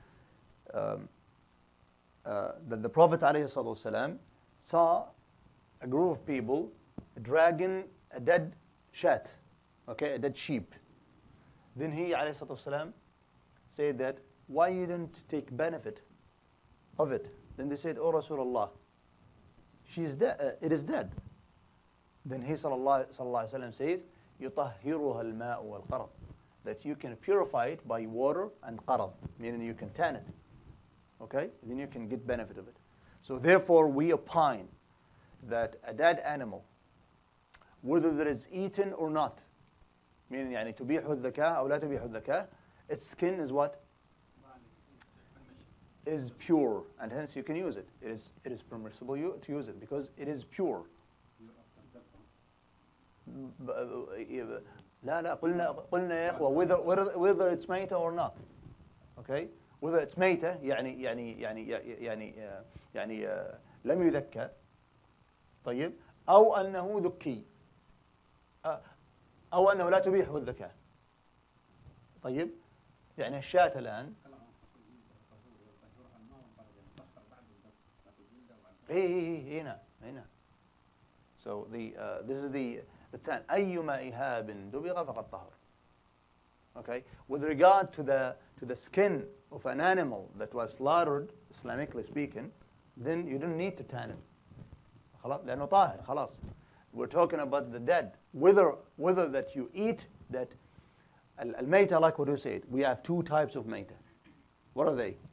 Speaker 1: the Prophet ﷺ saw a group of people dragging a dead shat, okay, a dead sheep. Then he ﷺ said that, why you didn't take benefit of it? Then they said, oh Rasulullah, she's dead, it is dead. Then he sallallahu alaihi wasallam says, يطهرها الماء والقرض, that you can purify it by water and qarad, meaning you can tan it. Okay? Then you can get benefit of it. So therefore we opine that a dead animal, whether it is eaten or not, meaning يعني تبيح الذكاء أو لا تبيح الذكاء, its skin is what? Is pure, and hence you can use it. It is permissible to use it because it is pure. لا قلنا يا إخوة whether it's ميتة or not. Okay? Whether it's ميتة يعني لم يذكى. طيب أو أنه ذكي أو أنه لا تبيحه الذكاء. طيب يعني الشاة الآن هنا. So this is the tan. أيما إهاب دبغ فقد طهر. Okay. With regard to the skin of an animal that was slaughtered, Islamically speaking, then you don't need to tan it. خلاص لأنه طاهر خلاص. We're talking about the dead. Whether that you eat that الميتة, like what you said, we have two types of ميتة. What are they?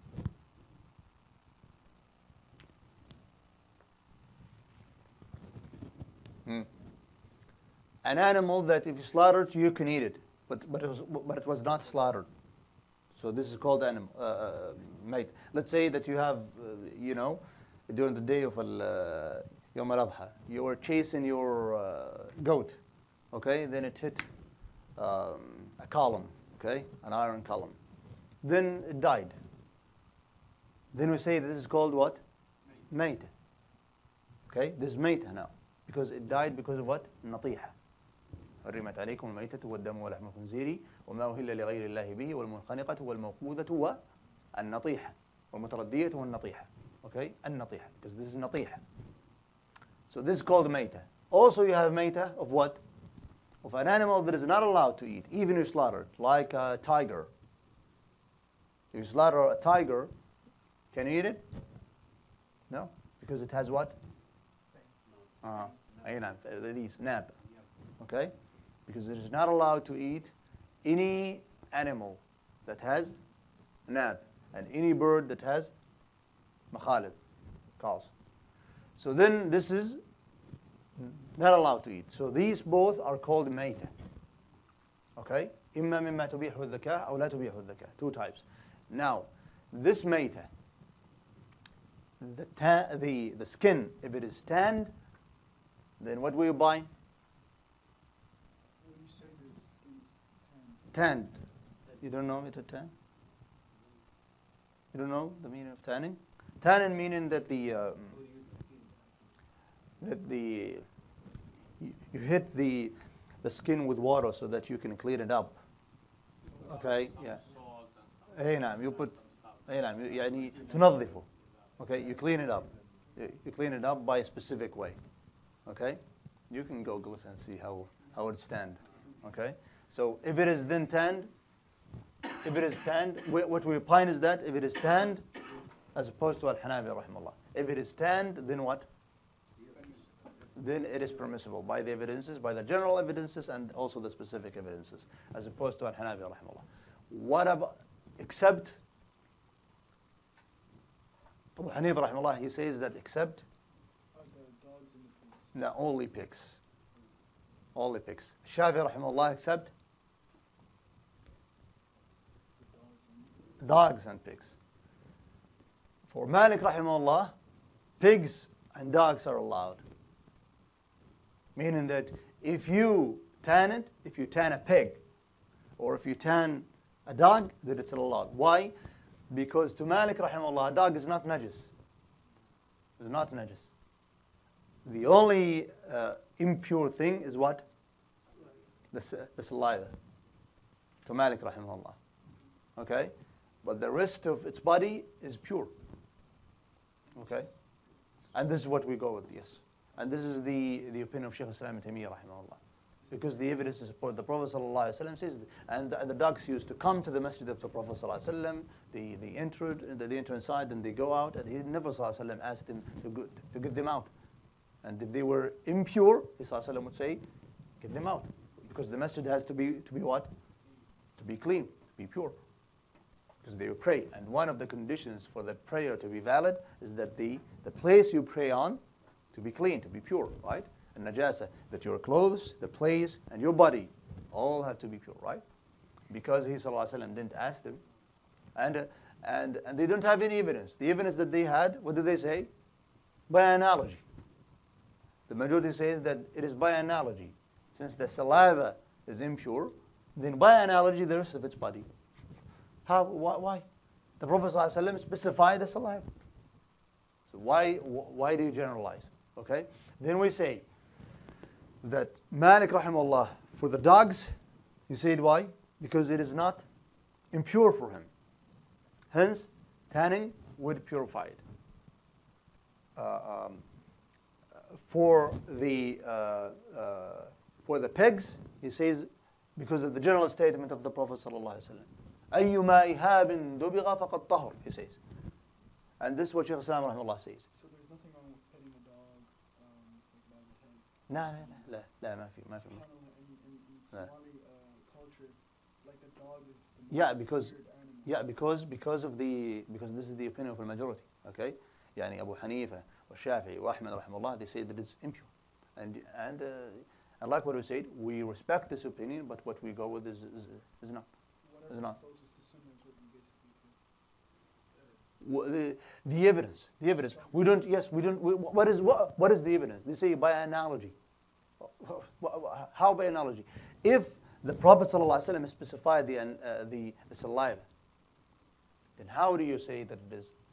Speaker 1: An animal that if you slaughtered, you can eat it, but it was not slaughtered. So this is called animal mate. Let's say that you have, during the day of Yom al-Adha, you were chasing your goat, okay? Then it hit a column, okay, an iron column. Then it died. Then we say this is called what? Mate. Okay, this is mate now. Because it died because of what? النطيحة. حرمت عليكم الميتة والدم ولحم الخنزير وما أهل لغير الله به والمنخنقة والموقوذة والنطيحة والمتردية والنطيحة. Okay, النطيحة, because this is نطيحة. So this is called ميتة. Also you have ميتة of what? Of an animal that is not allowed to eat, even if slaughtered, like a tiger. If you slaughter a tiger, can you eat it? No, because it has what? These nab. Okay? Because it is not allowed to eat any animal that has nab and any bird that has makhalib, calls. So then this is not allowed to eat. So these both are called mayta. Okay? إما مما تبيح الذكاء أو لا تبيح الذكاء. Two types. Now, this mayta, the skin, if it is tanned, then what will you buy?
Speaker 5: What do you say the skin's tanned?
Speaker 1: Tanned. You don't know it to tan? You don't know the meaning of tanning? Tanning meaning that you hit the skin with water so that you can clean it up. Okay, yeah. اي نعم, you put اي نعم, يعني تنظفه. Okay, you clean it up. You clean it up by a specific way. Okay, you can Google it and see how it stand. Okay, so if it is then tanned, what we find is that if it is tanned, as opposed to Al-Hanafi rahimahullah, if it is tanned, then what? Then it is permissible by the evidences, by the general evidences and also the specific evidences, as opposed to Al-Hanafi rahimahullah. What about, except, Abu Hanifa rahimahullah, he says that except,
Speaker 5: The dogs and the pigs.
Speaker 1: no, only pigs. Only pigs. Shafi rahimahullah, except
Speaker 5: The
Speaker 1: dogs and pigs. For Malik rahimahullah, pigs and dogs are allowed. Meaning that if you tan it, if you tan a pig, or if you tan a dog, then it's allowed. Why? Because to Malik rahimahullah, a dog is not najis. It's not najis. The only impure thing is what? The saliva. To Malik rahimahullah. Okay? But the rest of its body is pure. Okay? And this is what we go with, yes. And this is the opinion of Shaykh Islam Taymiyyah rahimahullah. Because the evidence is support. The Prophet ﷺ says, and the dogs used to come to the masjid of the Prophet ﷺ, they enter inside and they go out, and he never ﷺ asked them to get them out. And if they were impure, he ﷺ would say, get them out. Because the masjid has to be what? To be clean, to be pure. Because they would pray. And one of the conditions for the prayer to be valid is that the place you pray on to be clean, to be pure, right? And najasa, that your clothes, the place, and your body all have to be pure, right? Because he ﷺ didn't ask them. And they don't have any evidence. The evidence that they had, what do they say? By analogy. The majority says that it is by analogy. Since the saliva is impure, then by analogy the rest of its body. How? Why? The Prophet ﷺ specified the saliva. So why do you generalize? Okay? Then we say that Malik rahimahullah, for the dogs, he said why? Because it is not impure for him. Hence, tanning would purify it. For the pigs, he says, because of the general statement of the Prophet sallallahu alaihi wasallam, أيما إهاب دبغ فقد طهر, he says. And this is what Shaykh Islam rahimahullah says.
Speaker 5: So there's nothing wrong with petting a dog like by the head?
Speaker 1: لا ما في.
Speaker 5: SubhanAllah, in Somali culture, like a dog is the most
Speaker 1: Yeah, because
Speaker 5: revered animal.
Speaker 1: because this is the opinion of the majority. Okay, يعني Abu Hanifa, Shafi'i, Ahmad rahimahullah, they say that it's impure, and like what we said, we respect this opinion, but what we go with is not.
Speaker 5: Whatever
Speaker 1: Is
Speaker 5: is
Speaker 1: not.
Speaker 5: closest to sunnah is what you basically take.
Speaker 1: The evidence. We don't. Yes, we don't. What is the evidence? They say by analogy. How by analogy? If the Prophet ﷺ specified the saliva, then how do you say that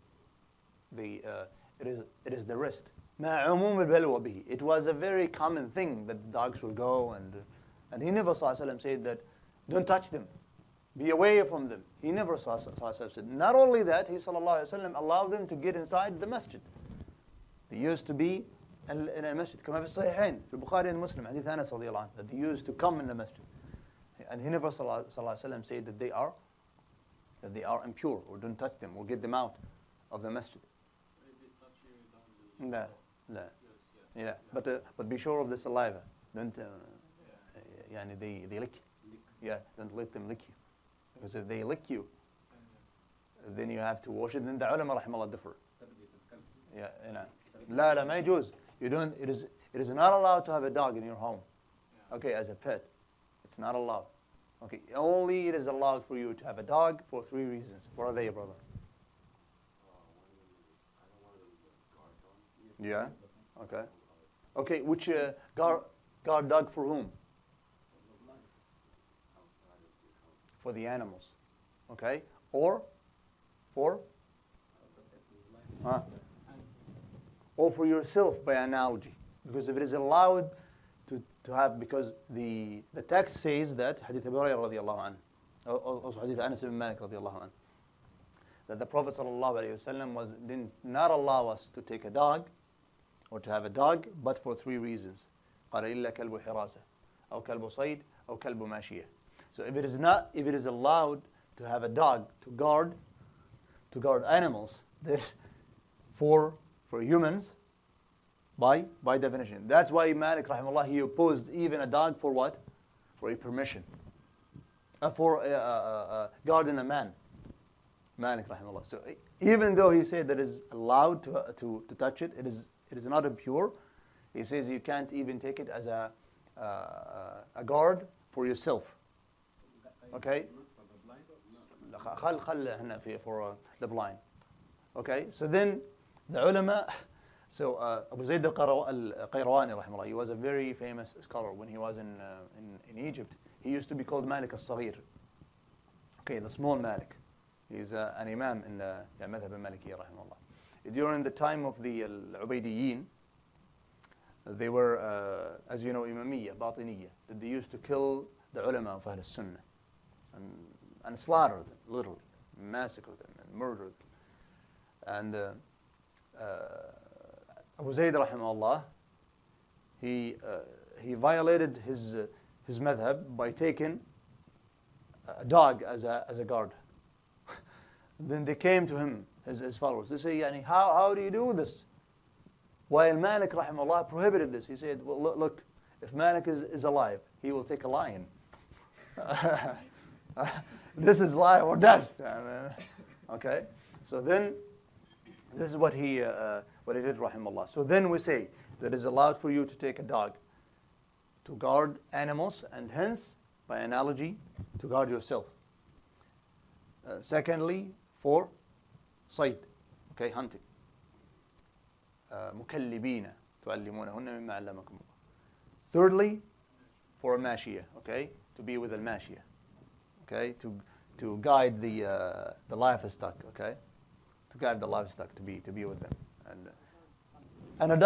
Speaker 1: it is the wrist? مع عموم البلوى به. It was a very common thing that the dogs will go and he never ﷺ said that don't touch them. Be away from them. He never said. Not only that, he ﷺ allowed them to get inside the masjid. They used to be in a masjid. كما في الصحيحين في البخاري ومسلم حديث أنس رضي الله عنه, that they used to come in the masjid. And he never ﷺ said that they are impure, or don't touch them, or get them out of the masjid. No. Yeah, but be sure of the saliva. Don't يعني they lick. Yeah, don't let them lick you. Because if they lick you, then you have to wash it. Then the ulama rahimahullah differ. Yeah, لا ما يجوز. You don't. It is not allowed to have a dog in your home. Okay, as a pet, it's not allowed. Okay, only it is allowed for you to have a dog for 3 reasons. What are they, brother? Yeah. Okay. Okay. Which guard dog for whom? For the animals. Okay. Or for? Or for yourself by analogy. Because if it is allowed to have, because the text says that, Hadith Abu Hurairah radiallahu anhu, also Hadith Anas ibn Malik radiallahu anhu, that the Prophet sallallahu alayhi wasallam did not allow us to take a dog or to have a dog, but for three reasons. قال إلا كلب حراسة أو كلب صيد أو كلب ماشية. So if it is allowed to have a dog to guard animals, then for humans, by definition. That's why Malik rahimahullah, he opposed even a dog for what? For a permission. For guarding a man. Malik rahimahullah. So even though he said that it is allowed to touch it, it is not impure. He says you can't even take it as a guard for yourself. Okay? For the blind. Okay? So then the ulama, so Abu Zayd al-Qayrawani rahimahullah, he was a very famous scholar when he was in Egypt. He used to be called Malik al-Saghir. Okay, the small Malik. He's an imam in the madhab al-Maliki rahimahullah. During the time of the Ubaydiyyin, they were, as you know, Imamiyya, Batiniyya, that they used to kill the ulama of Ahl Sunnah and slaughter them, literally, massacre them and murder them. And Abu Zayd rahimahullah, he violated his madhab by taking a dog as a guard. Then they came to him, his followers. They say, Yani, how do you do this? While Malik rahimahullah prohibited this. He said, well, look, if Malik is alive, he will take a lion. This is life or death. Okay? So then, this is what he did, rahimahullah. So then we say that it is allowed for you to take a dog to guard animals, and hence, by analogy, to guard yourself. Secondly, for صيد, okay, hunting. مكلبين تعلمونهن مما علمكم الله. Thirdly, for a mashiyah, okay, to be with al-mashiyah, okay, to guide the livestock, okay, to guide the livestock, to be with them, and a